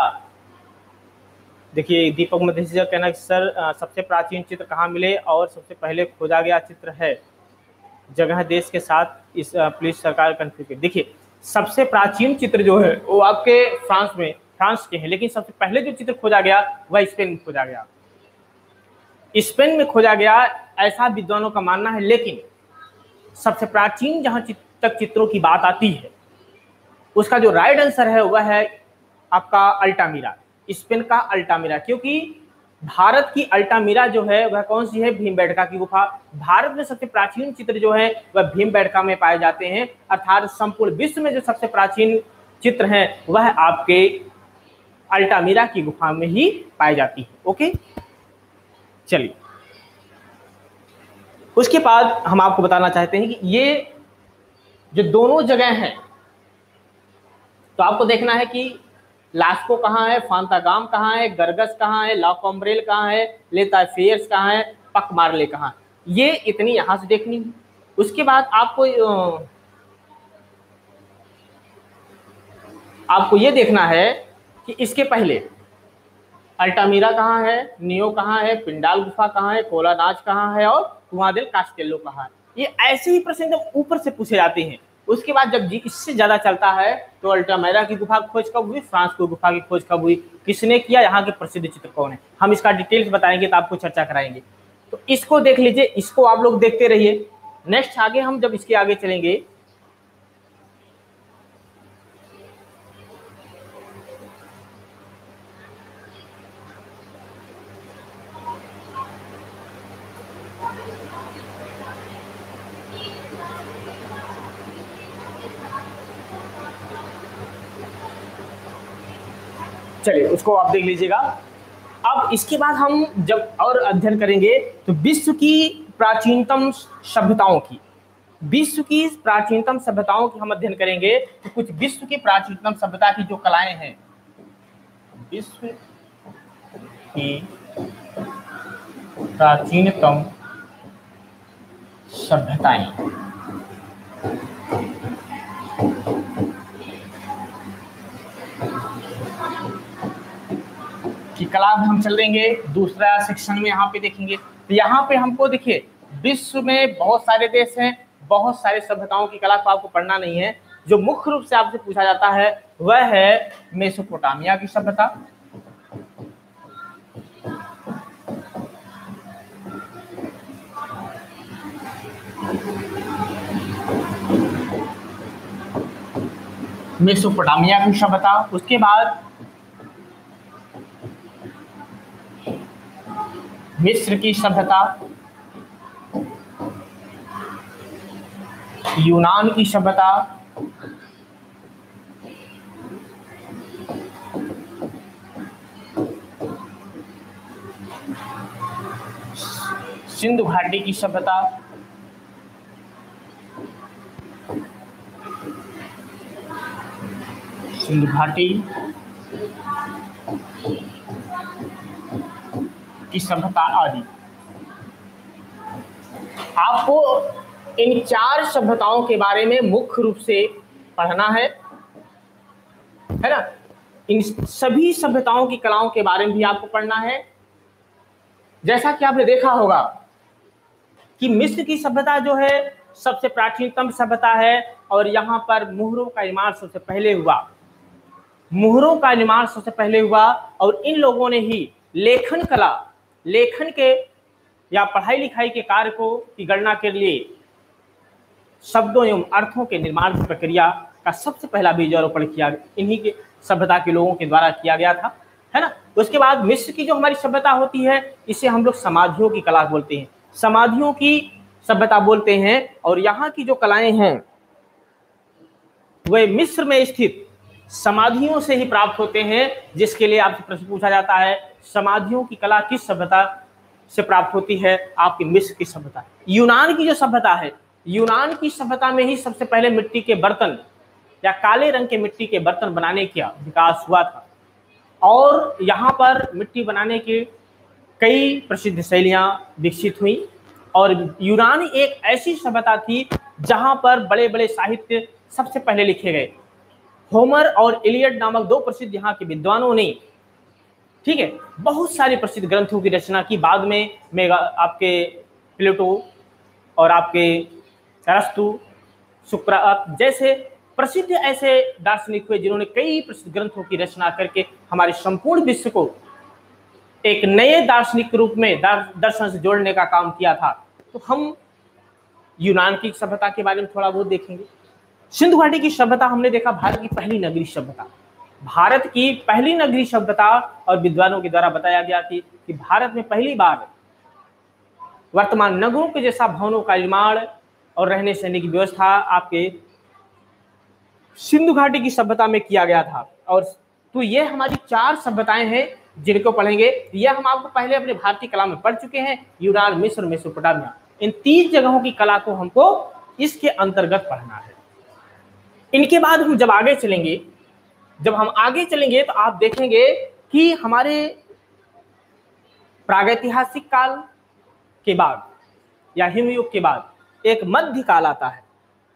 देखिए दीपक मधेसिया कहना कि सर सबसे प्राचीन चित्र कहाँ मिले और सबसे पहले खोजा गया चित्र है जगह देश के साथ इस पुलिस सरकार कंफ्यूज। देखिए सबसे प्राचीन चित्र जो है वो आपके फ्रांस के हैं, लेकिन सबसे पहले जो चित्र खोजा गया वह स्पेन में खोजा गया। स्पेन में खोजा गया ऐसा विद्वानों का मानना है। लेकिन सबसे प्राचीन जहां तक चित्रों की बात आती है, उसका जो राइट आंसर है वह है आपका अल्टामीरा, स्पेन का अल्टामीरा। क्योंकि भारत की अल्टामीरा जो है वह कौन सी है? भीमबेटका की गुफा। भारत में सबसे प्राचीन चित्र जो है वह भीमबेटका में पाए जाते हैं। अर्थात संपूर्ण विश्व में जो सबसे प्राचीन चित्र हैं वह आपके अल्टामीरा की गुफा में ही पाई जाती है। ओके, चलिए उसके बाद हम आपको बताना चाहते हैं कि ये जो दोनों जगह हैं, तो आपको देखना है कि लास्को कहाँ है, फांतागाम कहाँ है, गरगस कहाँ है, ला कॉम्ब्रेल कहाँ है, ले त्राइफेयर्स कहाँ है, पक मार्ले कहाँ है। ये इतनी यहां से देखनी है। उसके बाद आपको ये देखना है कि इसके पहले अल्टामीरा कहाँ है, नियो कहाँ है, पिंडाल गुफा कहाँ है, कोलानाच कहाँ है और कुआं देल कास्टेलो कहाँ है। ये ऐसे ही प्रश्न जब ऊपर से पूछे जाते हैं, उसके बाद जब इससे ज्यादा चलता है तो अल्टामेरा की गुफा की खोज कब हुई, फ्रांस की गुफा की खोज कब हुई, किसने किया, यहाँ के प्रसिद्ध चित्र कौन है, हम इसका डिटेल्स बताएंगे तो आपको चर्चा कराएंगे। तो इसको देख लीजिए, इसको आप लोग देखते रहिए। नेक्स्ट आगे हम जब इसके आगे चलेंगे, चलिए उसको आप देख लीजिएगा। अब इसके बाद हम जब और अध्ययन करेंगे तो विश्व की प्राचीनतम सभ्यताओं की, विश्व की प्राचीनतम सभ्यताओं की हम अध्ययन करेंगे। तो कुछ विश्व की प्राचीनतम सभ्यता की जो कलाएं हैं, विश्व की प्राचीनतम सभ्यताएं की कला हम चलेंगे दूसरा सेक्शन में, यहाँ पे देखेंगे। तो यहाँ पे हमको देखिए विश्व में बहुत सारे देश हैं, बहुत सारे सभ्यताओं की कला को आपको पढ़ना नहीं है। जो मुख्य रूप से आपसे पूछा जाता है वह है मेसोपोटामिया की सभ्यता, मेसोपोटामिया की सभ्यता। उसके बाद मिस्र की सभ्यता, यूनान की सभ्यता, सिंधु घाटी की सभ्यता, सिंधु घाटी की सभ्यता आदि। आपको इन चार सभ्यताओं के बारे में मुख्य रूप से पढ़ना है ना। इन सभी सभ्यताओं की कलाओं के बारे में भी आपको पढ़ना है। जैसा कि आपने देखा होगा कि मिस्र की सभ्यता जो है सबसे प्राचीनतम सभ्यता है, और यहाँ पर मुहरों का निर्माण सबसे पहले हुआ, मुहरों का निर्माण सबसे पहले हुआ। और इन लोगों ने ही लेखन कला, लेखन के या पढ़ाई लिखाई के कार्य को की गणना के लिए शब्दों एवं अर्थों के निर्माण की प्रक्रिया का सबसे पहला बीजारोपण किया इन्हीं के सभ्यता के लोगों के द्वारा किया गया था, है ना। उसके बाद मिस्र की जो हमारी सभ्यता होती है इसे हम लोग समाधियों की कला बोलते हैं, समाधियों की सभ्यता बोलते हैं। और यहाँ की जो कलाएं हैं वे मिस्र में स्थित समाधियों से ही प्राप्त होते हैं, जिसके लिए आपसे प्रश्न पूछा जाता है समाधियों की कला किस सभ्यता से प्राप्त होती है, आपकी मिस्र की सभ्यता। यूनान की जो सभ्यता है, यूनान की सभ्यता में ही सबसे पहले मिट्टी के बर्तन या काले रंग के मिट्टी के बर्तन बनाने का विकास हुआ था। और यहाँ पर मिट्टी बनाने की कई प्रसिद्ध शैलियाँ विकसित हुई। और यूनान एक ऐसी सभ्यता थी जहाँ पर बड़े बड़े साहित्य सबसे पहले लिखे गए। होमर और इलियड नामक दो प्रसिद्ध यहाँ के विद्वानों ने, ठीक है, बहुत सारे प्रसिद्ध ग्रंथों की रचना की। बाद में आपके प्लेटो और आपके अरस्तु, सुकरात जैसे प्रसिद्ध ऐसे दार्शनिक हुए जिन्होंने कई प्रसिद्ध ग्रंथों की रचना करके हमारे संपूर्ण विश्व को एक नए दार्शनिक रूप में दर्शन से जोड़ने का काम किया था। तो हम यूनान की सभ्यता के बारे में थोड़ा बहुत देखेंगे। सिंधु घाटी की सभ्यता हमने देखा भारत की पहली नगरीय सभ्यता, भारत की पहली नगरीय सभ्यता। और विद्वानों के द्वारा बताया गया कि भारत में पहली बार वर्तमान नगरों के जैसा भवनों का निर्माण और रहने सहने की व्यवस्था आपके सिंधु घाटी की सभ्यता में किया गया था। और तो ये हमारी चार सभ्यताएं हैं जिनको पढ़ेंगे। यह हम आपको पहले अपने भारतीय कला में पढ़ चुके हैं, यूनान, मिस्र, मेसोपोटामिया। इन तीन जगहों की कला को हमको इसके अंतर्गत पढ़ना है। इनके बाद हम जब आगे चलेंगे, जब हम आगे चलेंगे तो आप देखेंगे कि हमारे प्रागैतिहासिक काल के बाद या हिमयुग के बाद एक मध्य काल आता है।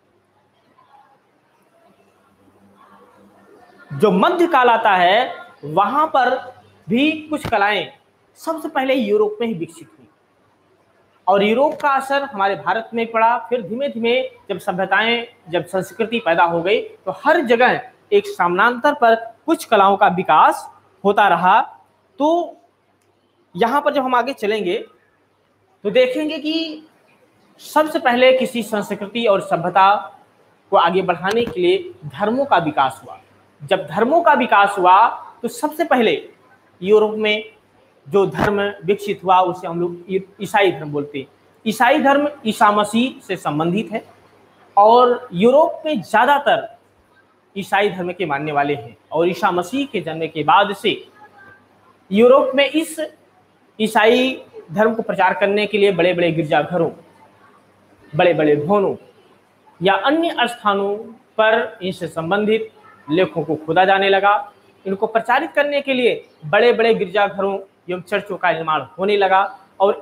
जो मध्य काल आता है वहां पर भी कुछ कलाएं सबसे पहले यूरोप में ही विकसित हुई और यूरोप का असर हमारे भारत में पड़ा। फिर धीमे धीमे जब सभ्यताएं, जब संस्कृति पैदा हो गई तो हर जगह एक समानांतर पर कुछ कलाओं का विकास होता रहा। तो यहाँ पर जब हम आगे चलेंगे तो देखेंगे कि सबसे पहले किसी संस्कृति और सभ्यता को आगे बढ़ाने के लिए धर्मों का विकास हुआ। जब धर्मों का विकास हुआ तो सबसे पहले यूरोप में जो धर्म विकसित हुआ उसे हम लोग ईसाई धर्म बोलते हैं। ईसाई धर्म ईसा मसीह से संबंधित है और यूरोप में ज़्यादातर ईसाई धर्म के मानने वाले हैं। और ईसा मसीह के जन्म के बाद से यूरोप में इस ईसाई धर्म को प्रचार करने के लिए बड़े बड़े गिरजाघरों, बड़े बड़े भवनों या अन्य स्थानों पर इनसे संबंधित लेखों को खोदा जाने लगा। इनको प्रचारित करने के लिए बड़े बड़े गिरजाघरों एवं चर्चों का निर्माण होने लगा और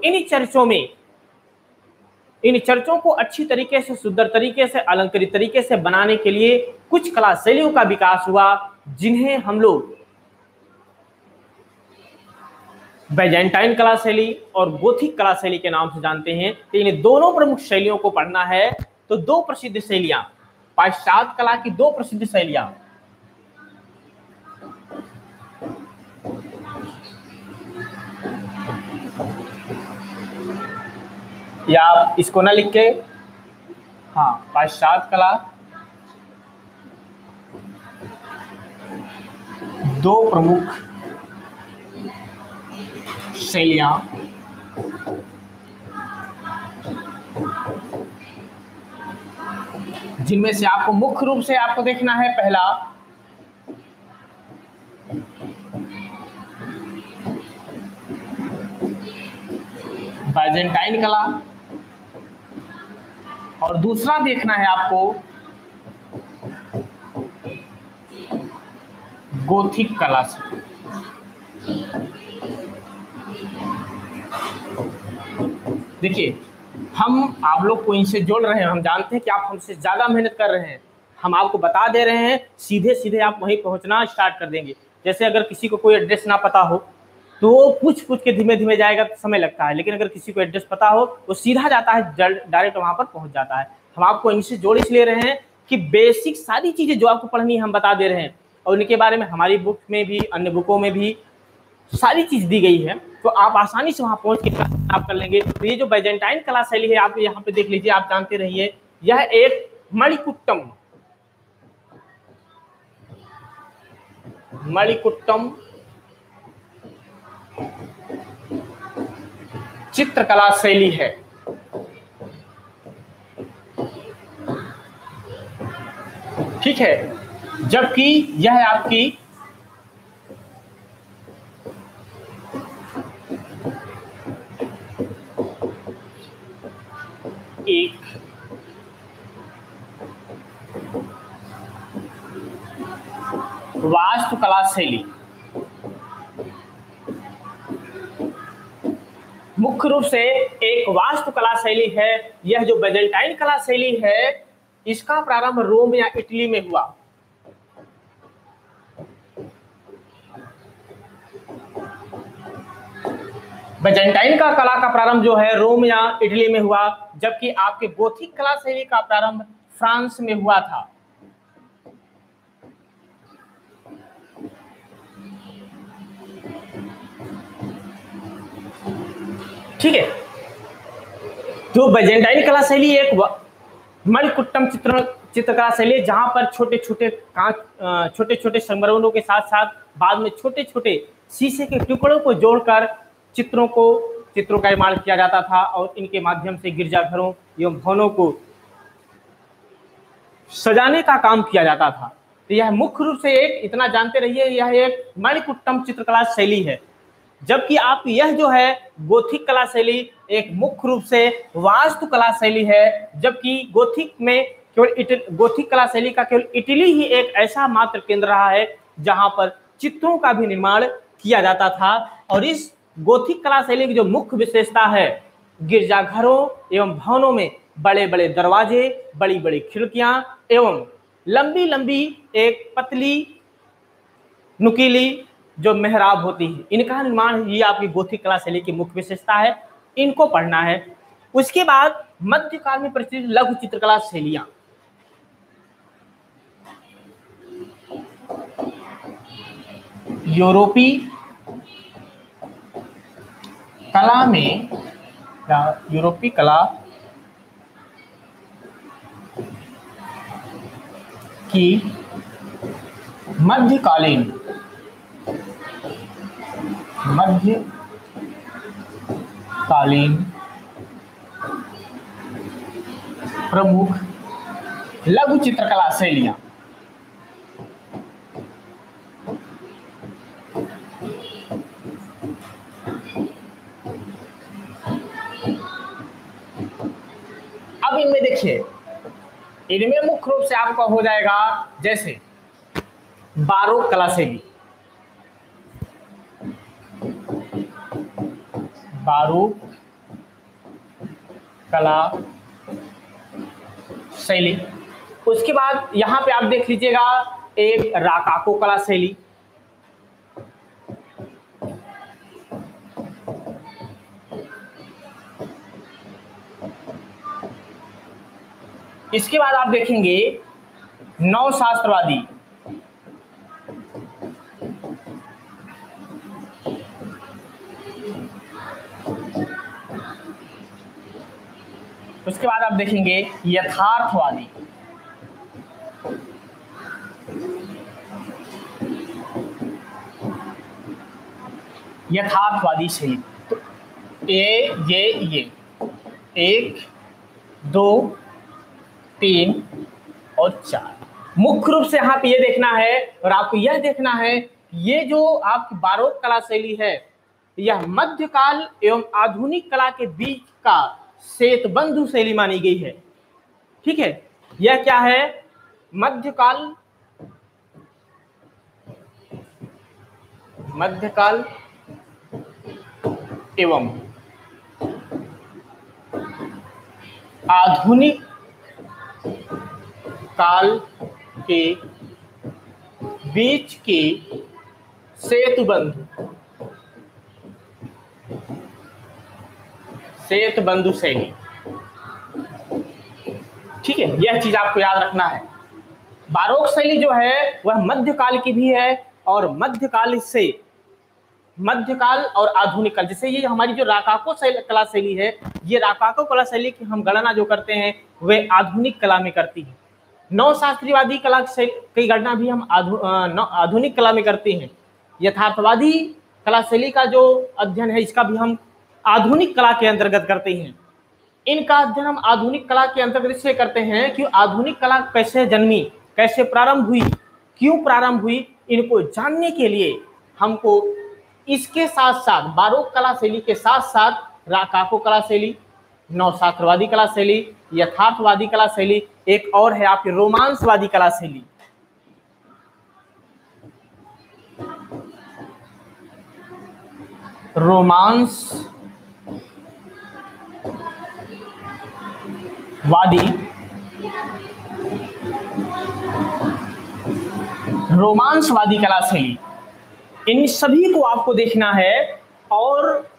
इन चर्चों को अच्छी तरीके से, सुंदर तरीके से, अलंकृत तरीके से बनाने के लिए कुछ कला शैलियों का विकास हुआ, जिन्हें हम लोग बैजेंटाइन कला शैली और गोथिक कला शैली के नाम से जानते हैं। तो इन दोनों प्रमुख शैलियों को पढ़ना है तो दो प्रसिद्ध शैलियां, पाश्चात्य कला की दो प्रसिद्ध शैलियां, या आप इसको ना लिख के, हाँ, पाश्चात्य कला दो प्रमुख शैलियां, जिनमें से आपको मुख्य रूप से आपको देखना है पहला बाइजेंटाइन कला और दूसरा देखना है आपको गोथिक कला से। देखिए, हम आप लोग को इनसे जोड़ रहे हैं, हम जानते हैं कि आप हमसे ज्यादा मेहनत कर रहे हैं, हम आपको बता दे रहे हैं, सीधे सीधे आप वहीं पहुंचना स्टार्ट कर देंगे। जैसे अगर किसी को कोई एड्रेस ना पता हो तो वो पूछ के धीमे धीमे जाएगा तो समय लगता है, लेकिन अगर किसी को एड्रेस पता हो वो सीधा जाता है, डायरेक्ट वहां पर पहुंच जाता है। हम आपको इनसे जोड़ इसलिए रहे हैं कि बेसिक सारी चीजें जो आपको पढ़नी है हम बता दे रहे हैं और इनके बारे में हमारी बुक में भी, अन्य बुकों में भी सारी चीज दी गई है, तो आप आसानी से वहां पहुंच के आप कर लेंगे। तो ये जो बैजेंटाइन कला शैली है, आप यहाँ पे देख लीजिए, आप जानते रहिए, यह एक मणिकुट्टम चित्रकला शैली है। ठीक है, जबकि यह आपकी एक वास्तुकला शैली, मुख्य रूप से एक वास्तुकला शैली है। यह जो बैजेंटाइन कला शैली है, इसका प्रारंभ रोम या इटली में हुआ। बैजेंटाइन का कला का प्रारंभ जो है रोम या इटली में हुआ, जबकि आपके गोथिक कला शैली का प्रारंभ फ्रांस में हुआ था। ठीक है, तो बैजेंटाइन कला शैली एक मणिकुट्टम चित्रकला शैली, जहां पर छोटे छोटे संगमरमरों के साथ साथ बाद में छोटे छोटे शीशे के टुकड़ों को जोड़कर चित्रों का निर्माण किया जाता था और इनके माध्यम से गिरजाघरों एवं भवनों को सजाने का काम किया जाता था। तो यह मुख्य रूप से एक, इतना जानते रहिए, यह एक मणिकुट्टम चित्रकला शैली है। जबकि आप यह जो है गोथिक कला शैली एक मुख्य रूप से वास्तुकला शैली है, जबकि गोथिक कला शैली का केवल इटली ही एक ऐसा मात्र केंद्र रहा है जहां पर चित्रों का भी निर्माण किया जाता था। और इस गोथिक कला शैली की जो मुख्य विशेषता है, गिरजाघरों एवं भवनों में बड़े बड़े दरवाजे, बड़ी बड़ी खिड़कियां एवं लंबी लंबी एक पतली नुकीली जो मेहराब होती है, इनका निर्माण ये आपकी गोथिक कला शैली की मुख्य विशेषता है। इनको पढ़ना है। उसके बाद मध्यकाल में प्रचलित लघु चित्रकला शैलियां, यूरोपी कला में या यूरोपी कला की मध्यकालीन प्रमुख लघु चित्रकला शैलियां। अब इनमें देखिए, इनमें मुख्य रूप से आपका हो जाएगा जैसे बारोक कला शैली, बारोक कला शैली। उसके बाद यहां पे आप देख लीजिएगा एक राकाको कला शैली, इसके बाद आप देखेंगे नवशास्त्रवादी, उसके बाद आप देखेंगे यथार्थवादी, यथार्थवादी शैली। तो ये 1 2 3 और 4 मुख्य रूप से यहाँ पे ये देखना है, और आपको यह देखना है ये जो आपकी बारोक कला शैली है यह मध्यकाल एवं आधुनिक कला के बीच का सेतुबंधु शैली मानी गई है। ठीक है, यह क्या है? मध्यकाल एवं आधुनिक काल के बीच की सेतुबंधु शैली। ठीक है, यह चीज आपको याद रखना है। बारोक शैली जो है वह मध्यकाल की भी है और मध्यकाल और आधुनिक काल, जैसे ये हमारी जो राकाको कला शैली है, ये राकाको कला शैली की हम गणना जो करते हैं वे आधुनिक कला में करती है। नवशास्त्रीवादी कला की गणना भी हम आधुनिक कला में करते हैं। यथार्थवादी कला शैली का जो अध्ययन है इसका भी हम आधुनिक कला के अंतर्गत करते हैं। इनका अध्ययन हम आधुनिक कला के अंतर्गत इससे करते हैं कि आधुनिक कला कैसे जन्मी, कैसे प्रारंभ हुई, क्यों प्रारंभ हुई, इनको जानने के लिए हमको इसके साथ साथ बारोक कला शैली के साथ साथ राकाको कला शैली, नवशास्त्रवादी कला शैली, यथार्थवादी कला शैली, एक और है आपकी रोमांसवादी कला शैली। रोमांसवादी कला शैली, इन सभी को आपको देखना है और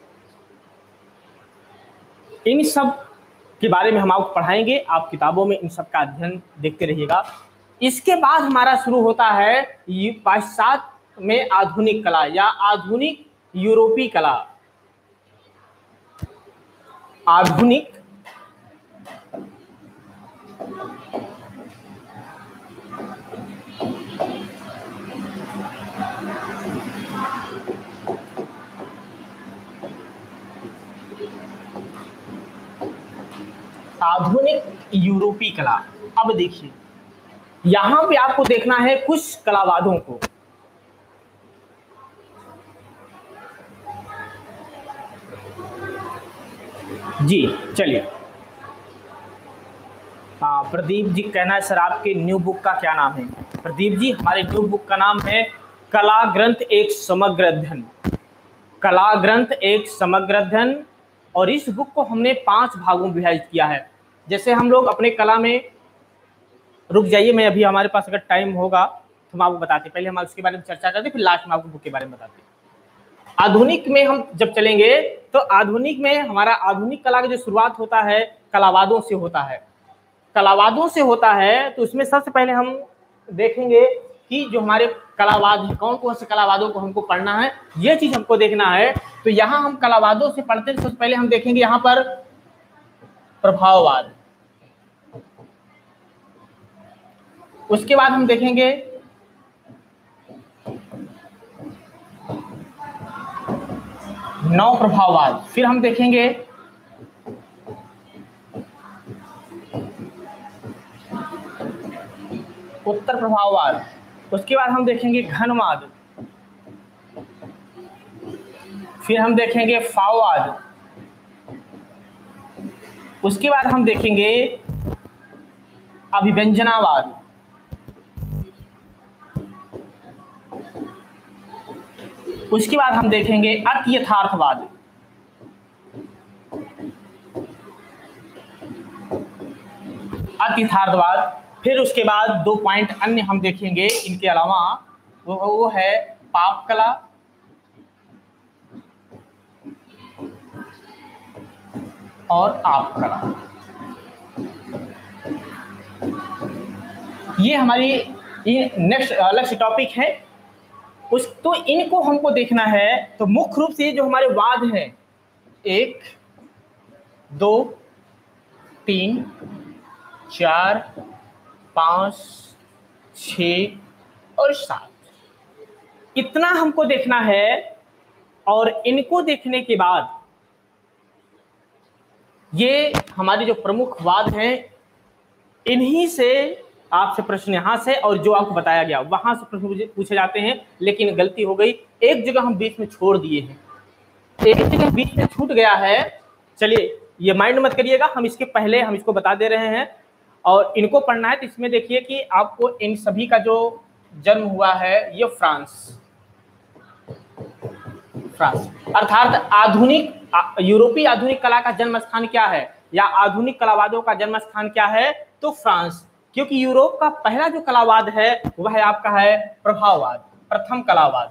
इन सब के बारे में हम आपको पढ़ाएंगे। आप किताबों में इन सब का अध्ययन देखते रहिएगा। इसके बाद हमारा शुरू होता है पाश्चात्य में आधुनिक कला या आधुनिक यूरोपीय कला। आधुनिक यूरोपीय कला। अब देखिए यहां पे आपको देखना है कुछ कलावादों को। जी चलिए, हाँ प्रदीप जी कहना है सर आपके न्यू बुक का क्या नाम है? प्रदीप जी हमारे न्यू बुक का नाम है कला ग्रंथ एक समग्र अध्ययन। कला ग्रंथ एक समग्र अध्ययन, और इस बुक को हमने 5 भागों में विभाजित किया है। जैसे हम लोग अपने कला में, रुक जाइए मैं अभी हमारे पास अगर टाइम होगा तो हम आपको बताते, पहले हम इसके बारे में चर्चा करते फिर लास्ट में आपको बुक के बारे में बताते। आधुनिक में हम जब चलेंगे तो आधुनिक में हमारा आधुनिक कला की जो शुरुआत होता है कलावादों से होता है। कलावादों से होता है तो उसमें सबसे पहले हम देखेंगे कि जो हमारे कलावाद है, कौन कौन से कलावादों को हमको पढ़ना है, ये चीज हमको देखना है। तो यहाँ हम कलावादों से पढ़ते हैं। सबसे पहले हम देखेंगे यहाँ पर प्रभाववाद, उसके बाद हम देखेंगे नव प्रभाववाद, फिर हम देखेंगे उत्तर प्रभाववाद, उसके बाद हम देखेंगे घनवाद, फिर हम देखेंगे फाववाद, उसके बाद हम देखेंगे अभिव्यंजनावाद, उसके बाद हम देखेंगे अति यथार्थवाद, अति यथार्थवाद, फिर उसके बाद 2 पॉइंट अन्य हम देखेंगे इनके अलावा, वो है पाप कला और आप कला। ये हमारी नेक्स्ट अलग से टॉपिक है। तो इनको हमको देखना है। तो मुख्य रूप से जो हमारे वाद हैं 1, 2, 3, 4, 5, 6 और 7, इतना हमको देखना है। और इनको देखने के बाद ये हमारे जो प्रमुख वाद हैं, इन्हीं से आपसे प्रश्न यहाँ से और जो आपको बताया गया वहां से प्रश्न पूछे जाते हैं। लेकिन गलती हो गई, एक जगह हम बीच में छोड़ दिए हैं, एक जगह बीच में छूट गया है। चलिए ये माइंड मत करिएगा, हम इसके पहले हम इसको बता दे रहे हैं और इनको पढ़ना है। तो इसमें देखिए कि आपको इन सभी का जो जन्म हुआ है ये फ्रांस अर्थात आधुनिक यूरोपीय आधुनिक कला का जन्म स्थान क्या है, या आधुनिक कलावादों का जन्म स्थान क्या है, तो फ्रांस। क्योंकि यूरोप का पहला जो कलावाद है वह है आपका है प्रभाववाद, प्रथम कलावाद,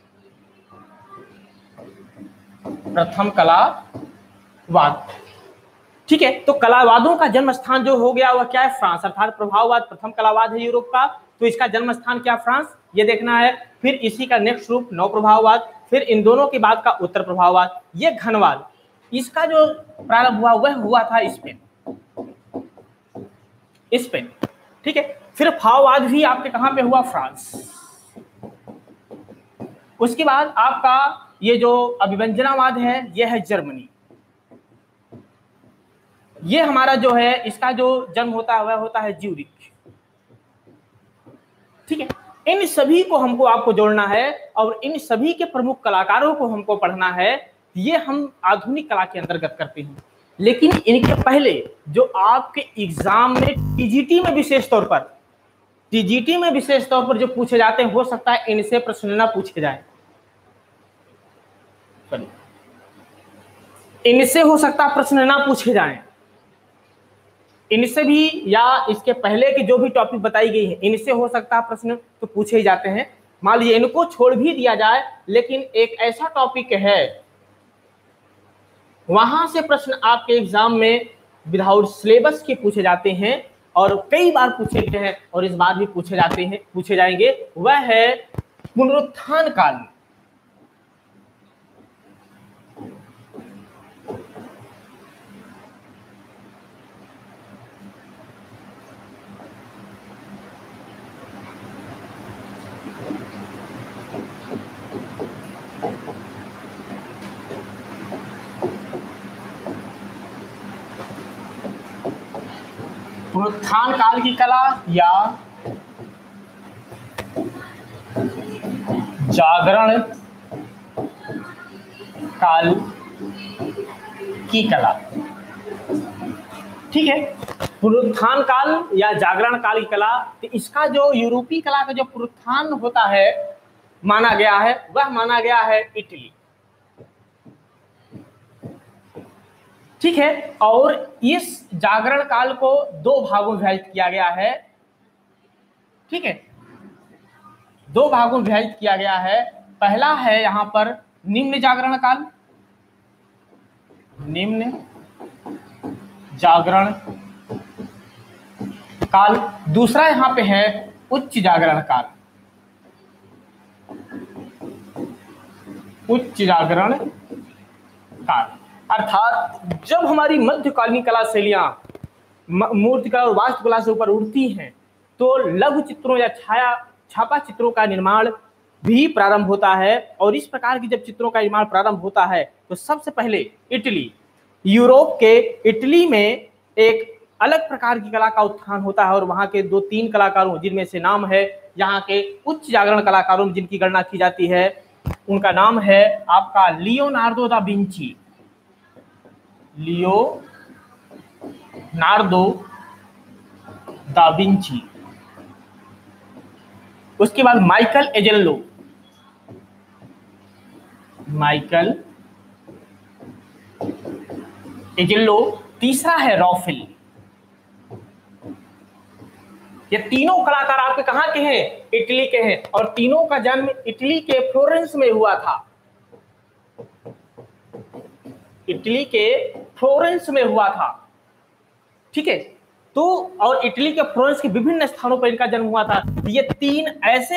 प्रथम कलावाद। ठीक है, तो कलावादों का जन्म स्थान जो हो गया वह क्या है, फ्रांस। अर्थात प्रभाववाद प्रथम कलावाद है यूरोप का, तो इसका जन्म स्थान क्या, फ्रांस, ये देखना है। फिर इसी का नेक्स्ट रूप नव प्रभाववाद, फिर इन दोनों के बाद का उत्तर प्रभाववाद, ये घनवाद। इसका जो प्रारंभ हुआ वह हुआ था स्पेन। ठीक है, फिर फाववाद भी आपके कहां पे हुआ, फ्रांस। उसके बाद आपका ये जो अभिव्यंजनावाद है यह है जर्मनी। ये हमारा जो है इसका जो जन्म होता है वह होता है ज्यूरिख। ठीक है, इन सभी को हमको आपको जोड़ना है और इन सभी के प्रमुख कलाकारों को हमको पढ़ना है। ये हम आधुनिक कला के अंतर्गत करते हैं। लेकिन इनके पहले जो आपके एग्जाम में टीजीटी में विशेष तौर पर जो पूछे जाते हैं, हो सकता है इनसे प्रश्न ना पूछे जाए, इनसे हो सकता है प्रश्न ना पूछे जाएं, इनसे भी या इसके पहले की जो भी टॉपिक बताई गई है इनसे हो सकता है प्रश्न तो पूछे ही जाते हैं। मान लीजिए इनको छोड़ भी दिया जाए, लेकिन एक ऐसा टॉपिक है वहां से प्रश्न आपके एग्जाम में विदाउट सिलेबस के पूछे जाते हैं और कई बार पूछे गए हैं और इस बार भी पूछे जाएंगे। वह है पुनरुत्थान काल। पुनरुत्थान काल की कला या जागरण काल की कला। ठीक है, पुनरुत्थान काल या जागरण काल की कला, तो इसका जो यूरोपीय कला का जो पुनरुत्थान होता है माना गया है वह माना गया है इटली। ठीक है, और इस जागरण काल को 2 भागों में विभाजित किया गया है। ठीक है, 2 भागों में विभाजित किया गया है। पहला है यहां पर निम्न जागरण काल, निम्न जागरण काल। दूसरा यहां पे है उच्च जागरण काल। उच्च जागरण काल। अर्थात जब हमारी मध्यकालीन कला शैलियां मूर्तिकला और वास्तुकला से ऊपर उठती हैं तो लघु चित्रों या छापा चित्रों का निर्माण भी प्रारंभ होता है। और इस प्रकार की जब चित्रों का निर्माण प्रारंभ होता है तो सबसे पहले इटली, यूरोप के इटली में एक अलग प्रकार की कला का उत्थान होता है। और वहां के 2-3 कलाकारों, जिनमें से नाम है यहाँ के उच्च जागरण कलाकारों में जिनकी गणना की जाती है, उनका नाम है आपका Leonardo da Vinci, Leonardo da Vinci. उसके बाद माइकल एजेल्लो, तीसरा है रॉफेल। ये तीनों कलाकार आपके कहां के हैं? इटली के हैं। और तीनों का जन्म इटली के फ्लोरेंस में हुआ था। इटली के फ्लोरेंस में हुआ था, ठीक है। तो और इटली के फ्लोरेंस के विभिन्न स्थानों पर इनका जन्म हुआ था। ये तीन ऐसे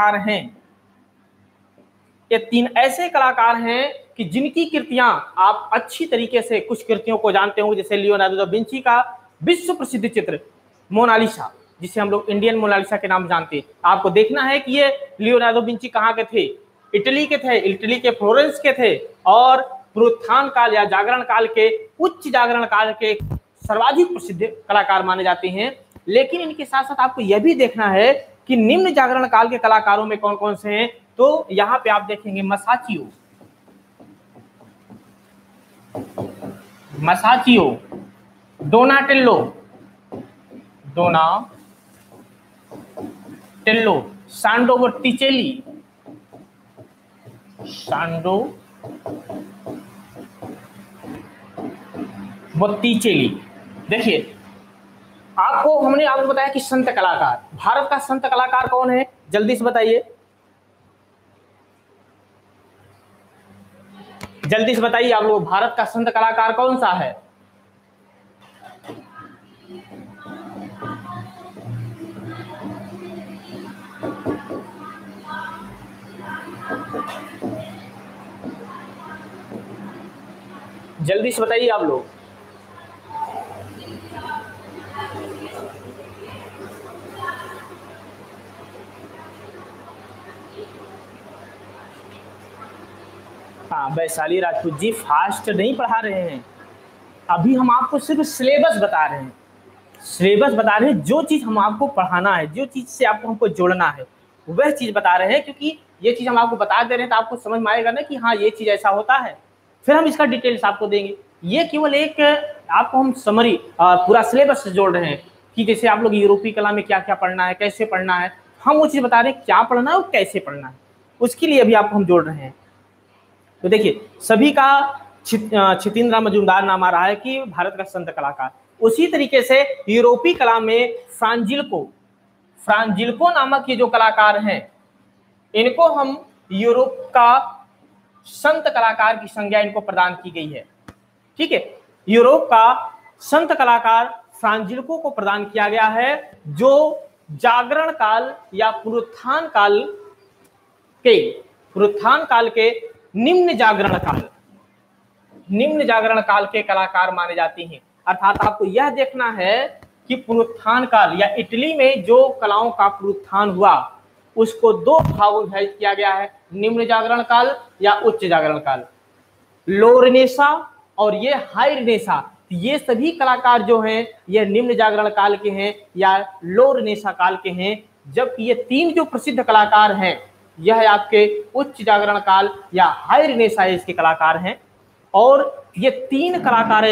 कलाकार हैं कि जिनकी कृतियां आप अच्छी तरीके से, कुछ कृतियों को जानते होंगे, जैसे लियोनार्दो दा विंची का विश्व प्रसिद्ध चित्र मोनालिसा, जिसे हम लोग इंडियन मोनालिसा के नाम जानते हैं। आपको देखना है कि ये लियोनार्दो विंची कहाँ के थे? इटली के थे, इटली के फ्लोरेंस के थे। और पुनरुत्थान काल या जागरण काल के, उच्च जागरण काल के सर्वाधिक प्रसिद्ध कलाकार माने जाते हैं। लेकिन इनके साथ साथ आपको यह भी देखना है कि निम्न जागरण काल के कलाकारों में कौन कौन से हैं। तो यहाँ पे आप देखेंगे मसाचियो, डोनाटेल्लो, सांडो बोत्तिचेली। देखिए, हमने आपको बताया कि संत कलाकार, भारत का संत कलाकार कौन है? जल्दी से बताइए, आप लोग, भारत का संत कलाकार कौन सा है? जल्दी से बताइए आप लोग। हाँ, वैशाली राजपूत जी, फास्ट नहीं पढ़ा रहे हैं, अभी हम आपको सिर्फ सिलेबस बता रहे हैं। जो चीज हम आपको पढ़ाना है, जो चीज से आपको हमको जोड़ना है, वह चीज बता रहे हैं। क्योंकि ये चीज हम आपको बता दे रहे हैं तो आपको समझ में आएगा ना कि हाँ, ये चीज ऐसा होता है। फिर हम इसका डिटेल्स आपको देंगे। ये केवल एक आपको हम समरी पूरा सिलेबस से जोड़ रहे हैं कि जैसे आप लोग यूरोपीय कला में क्या क्या पढ़ना है, कैसे पढ़ना है, हम वो चीज बता रहे हैं क्या पढ़ना है और कैसे पढ़ना है, उसके लिए अभी आपको हम जोड़ रहे हैं। तो देखिए, सभी का छितेंद्र मजूमदार नाम आ रहा है कि भारत का संत कलाकार। उसी तरीके से यूरोपीय कला में फ्रांजिल्को नामक ये जो कलाकार हैं, इनको हम यूरोप का संत कलाकार की संज्ञा इनको प्रदान की गई है, ठीक है। यूरोप का संत कलाकार फ्रांजिल्को को प्रदान किया गया है, जो जागरण काल या पुनरुत्थान काल के निम्न जागरण काल के कलाकार माने जाते हैं। अर्थात आपको यह देखना है कि पुनरुत्थान काल या इटली में जो कलाओं का पुनरुत्थान हुआ, उसको दो भागों में विभाजित किया गया है, निम्न जागरण काल या उच्च जागरण काल। लो रिनेसा और ये हाई रिनेसा, ये सभी कलाकार जो हैं ये निम्न जागरण काल के हैं या लो रिनेसा काल के हैं। जबकि ये तीन जो प्रसिद्ध कलाकार हैं, यह आपके उच्च जागरण काल या हाई रिनेसा के कलाकार हैं। और ये तीन कलाकार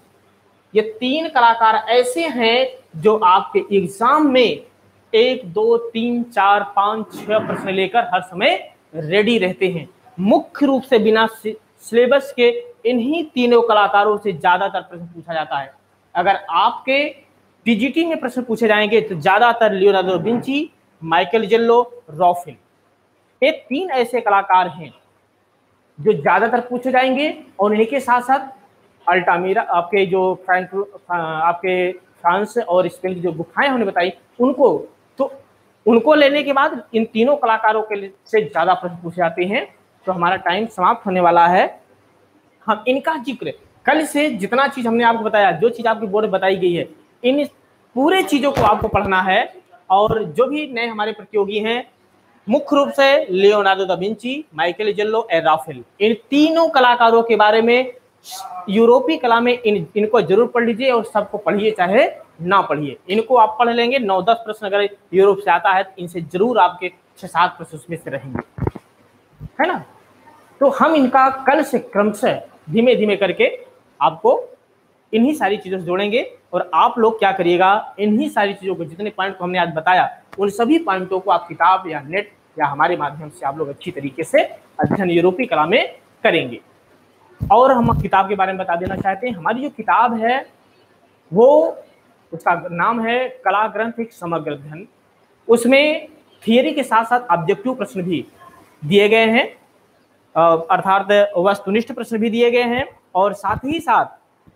ऐसे हैं जो आपके एग्जाम में 1, 2, 3, 4, 5, 6 प्रश्न लेकर हर समय रेडी रहते हैं। मुख्य रूप से बिना सिलेबस के इन्हीं तीनों कलाकारों से ज्यादातर प्रश्न पूछा जाता है। अगर आपके टीजीटी में प्रश्न पूछे जाएंगे तो ज्यादातर Leonardo Vinci, Michelangelo, Raphael, ये तीन ऐसे कलाकार हैं जो ज्यादातर पूछे जाएंगे। और इनके साथ साथ अल्टामिरा, आपके जो आपके फ्रांस और स्पेन की जो गुफाएं हमने बताई, उनको लेने के बाद इन तीनों कलाकारों के से ज्यादा प्रश्न पूछे जाते हैं। तो हमारा टाइम समाप्त होने वाला है। हम इनका जिक्र कल से जितना चीज हमने आपको बताया, जो चीज आपकी बोर्ड में बताई गई है, इन पूरे चीजों को आपको पढ़ना है। और जो भी नए हमारे प्रतियोगी हैं, मुख्य रूप से Leonardo da Vinci, Michelangelo और राफेल, इन तीनों कलाकारों के बारे में यूरोपीय कला में इनको जरूर पढ़ लीजिए और सबको पढ़िए, चाहे ना पढ़िए। इनको आप पढ़ लेंगे, 9-10 प्रश्न अगर यूरोप से आता है तो इनसे जरूर आपके 6-7 प्रश्न उसमें से रहेंगे, है ना। तो हम इनका कल से क्रमशः धीमे धीमे करके आपको इन्हीं सारी चीजों से जोड़ेंगे। और आप लोग क्या करिएगा, इन्हीं सारी चीजों को, जितने पॉइंट को हमने आज बताया, उन सभी पॉइंटों को आप किताब या नेट या हमारे माध्यम से आप लोग अच्छी तरीके से अध्ययन यूरोपीय कला में करेंगे। और हम किताब के बारे में बता देना चाहते हैं, हमारी जो किताब है वो, उसका नाम है कला ग्रंथ एक समग्र अध्ययन। उसमें थियरी के साथ साथ ऑब्जेक्टिव प्रश्न भी दिए गए हैं, अर्थात वस्तुनिष्ठ प्रश्न भी दिए गए हैं। और साथ ही साथ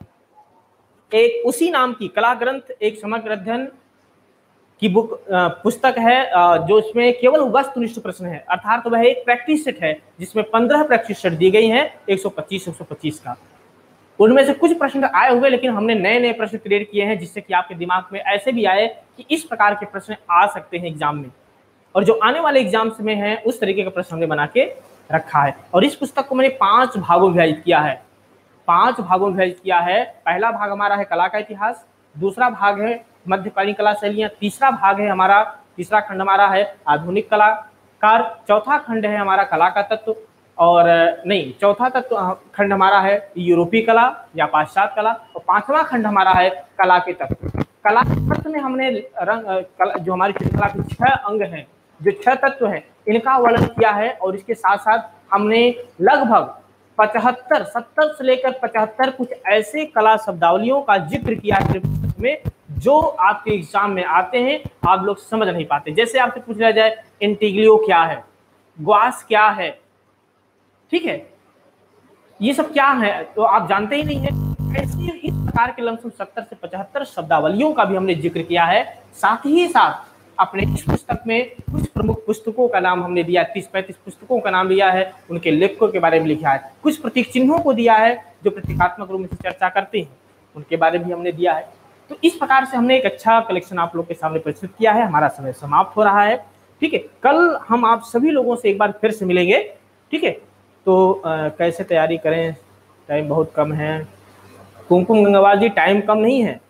एक उसी नाम की कला ग्रंथ एक समग्र अध्ययन की पुस्तक है, जो इसमें केवल वस्तुनिष्ठ प्रश्न है, अर्थात वह एक प्रैक्टिस सेट है जिसमें 15 प्रैक्टिस सेट दी गई हैं 125 का। उनमें से कुछ प्रश्न आए हुए, लेकिन हमने नए नए प्रश्न क्रिएट किए हैं जिससे कि आपके दिमाग में ऐसे भी आए कि इस प्रकार के प्रश्न आ सकते हैं एग्जाम में, और जो आने वाले एग्जाम्स में है उस तरीके का प्रश्न हमने बना के रखा है। और इस पुस्तक को मैंने 5 भागों में विभाजित किया है, 5 भागों में विभाजित किया है। पहला भाग हमारा है कला का इतिहास, दूसरा भाग है मध्यकालीन कला शैलियां, तीसरा भाग है हमारा, तीसरा खंड हमारा है आधुनिक कलाकार, चौथा खंड है हमारा कला का तत्व, और नहीं, चौथा तत्व खंड हमारा है यूरोपीय कला या पाश्चात्य कला, और 5वां खंड हमारा है कला के तत्व। कला के तत्व में हमने जो हमारी चित्रकला के 6 अंग हैं, जो 6 तत्व हैं, इनका वर्णन किया है। और इसके साथ साथ हमने लगभग 75, 70 से लेकर 75 कुछ ऐसे कला शब्दावलियों का जिक्र किया है में, जो आपके एग्जाम में आते हैं, आप लोग समझ नहीं पाते। जैसे आपसे पूछ लिया जाए इंटीग्लियो क्या है, ग्वास क्या है, ठीक है, ये सब क्या है, तो आप जानते ही नहीं है। ऐसे इस प्रकार के लमसम 70 से 75 शब्दावलियों का भी हमने जिक्र किया है। साथ ही साथ अपने इस पुस्तक में कुछ प्रमुख पुस्तकों का नाम हमने दिया, 30-35 पुस्तकों का नाम लिया है, उनके लेखकों के बारे में लिखा है। कुछ प्रतीक चिन्हों को दिया है जो प्रतीकात्मक रूप से चर्चा करते हैं, उनके बारे में हमने दिया है। तो इस प्रकार से हमने एक अच्छा कलेक्शन आप लोग के सामने प्रस्तुत किया है। हमारा समय समाप्त हो रहा है, ठीक है। कल हम आप सभी लोगों से एक बार फिर से मिलेंगे, ठीक है। तो कैसे तैयारी करें, टाइम बहुत कम है। कुमकुम गंगवार जी, टाइम कम नहीं है।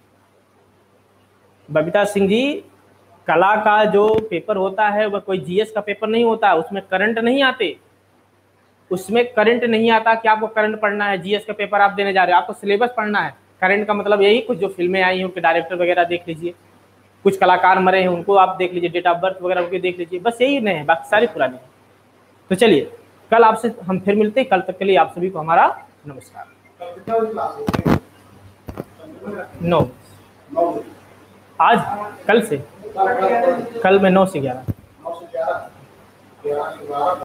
बबीता सिंह जी, कला का जो पेपर होता है वह कोई जीएस का पेपर नहीं होता, उसमें करंट नहीं आते, उसमें करंट नहीं आता कि आपको करंट पढ़ना है। जीएस का पेपर आप देने जा रहे हो, आपको सिलेबस पढ़ना है। करंट का मतलब यही, कुछ जो फिल्में आई हैं उनके डायरेक्टर वगैरह देख लीजिए, कुछ कलाकार मरे हैं उनको आप देख लीजिए, डेट ऑफ बर्थ वगैरह उनके देख लीजिए, बस यही नहीं है, बाकी सारी पुरानी है। तो चलिए, कल आपसे हम फिर मिलते हैं। कल तक के लिए आप सभी को हमारा नमस्कार। 9 आज, कल से, कल में 9 से 11।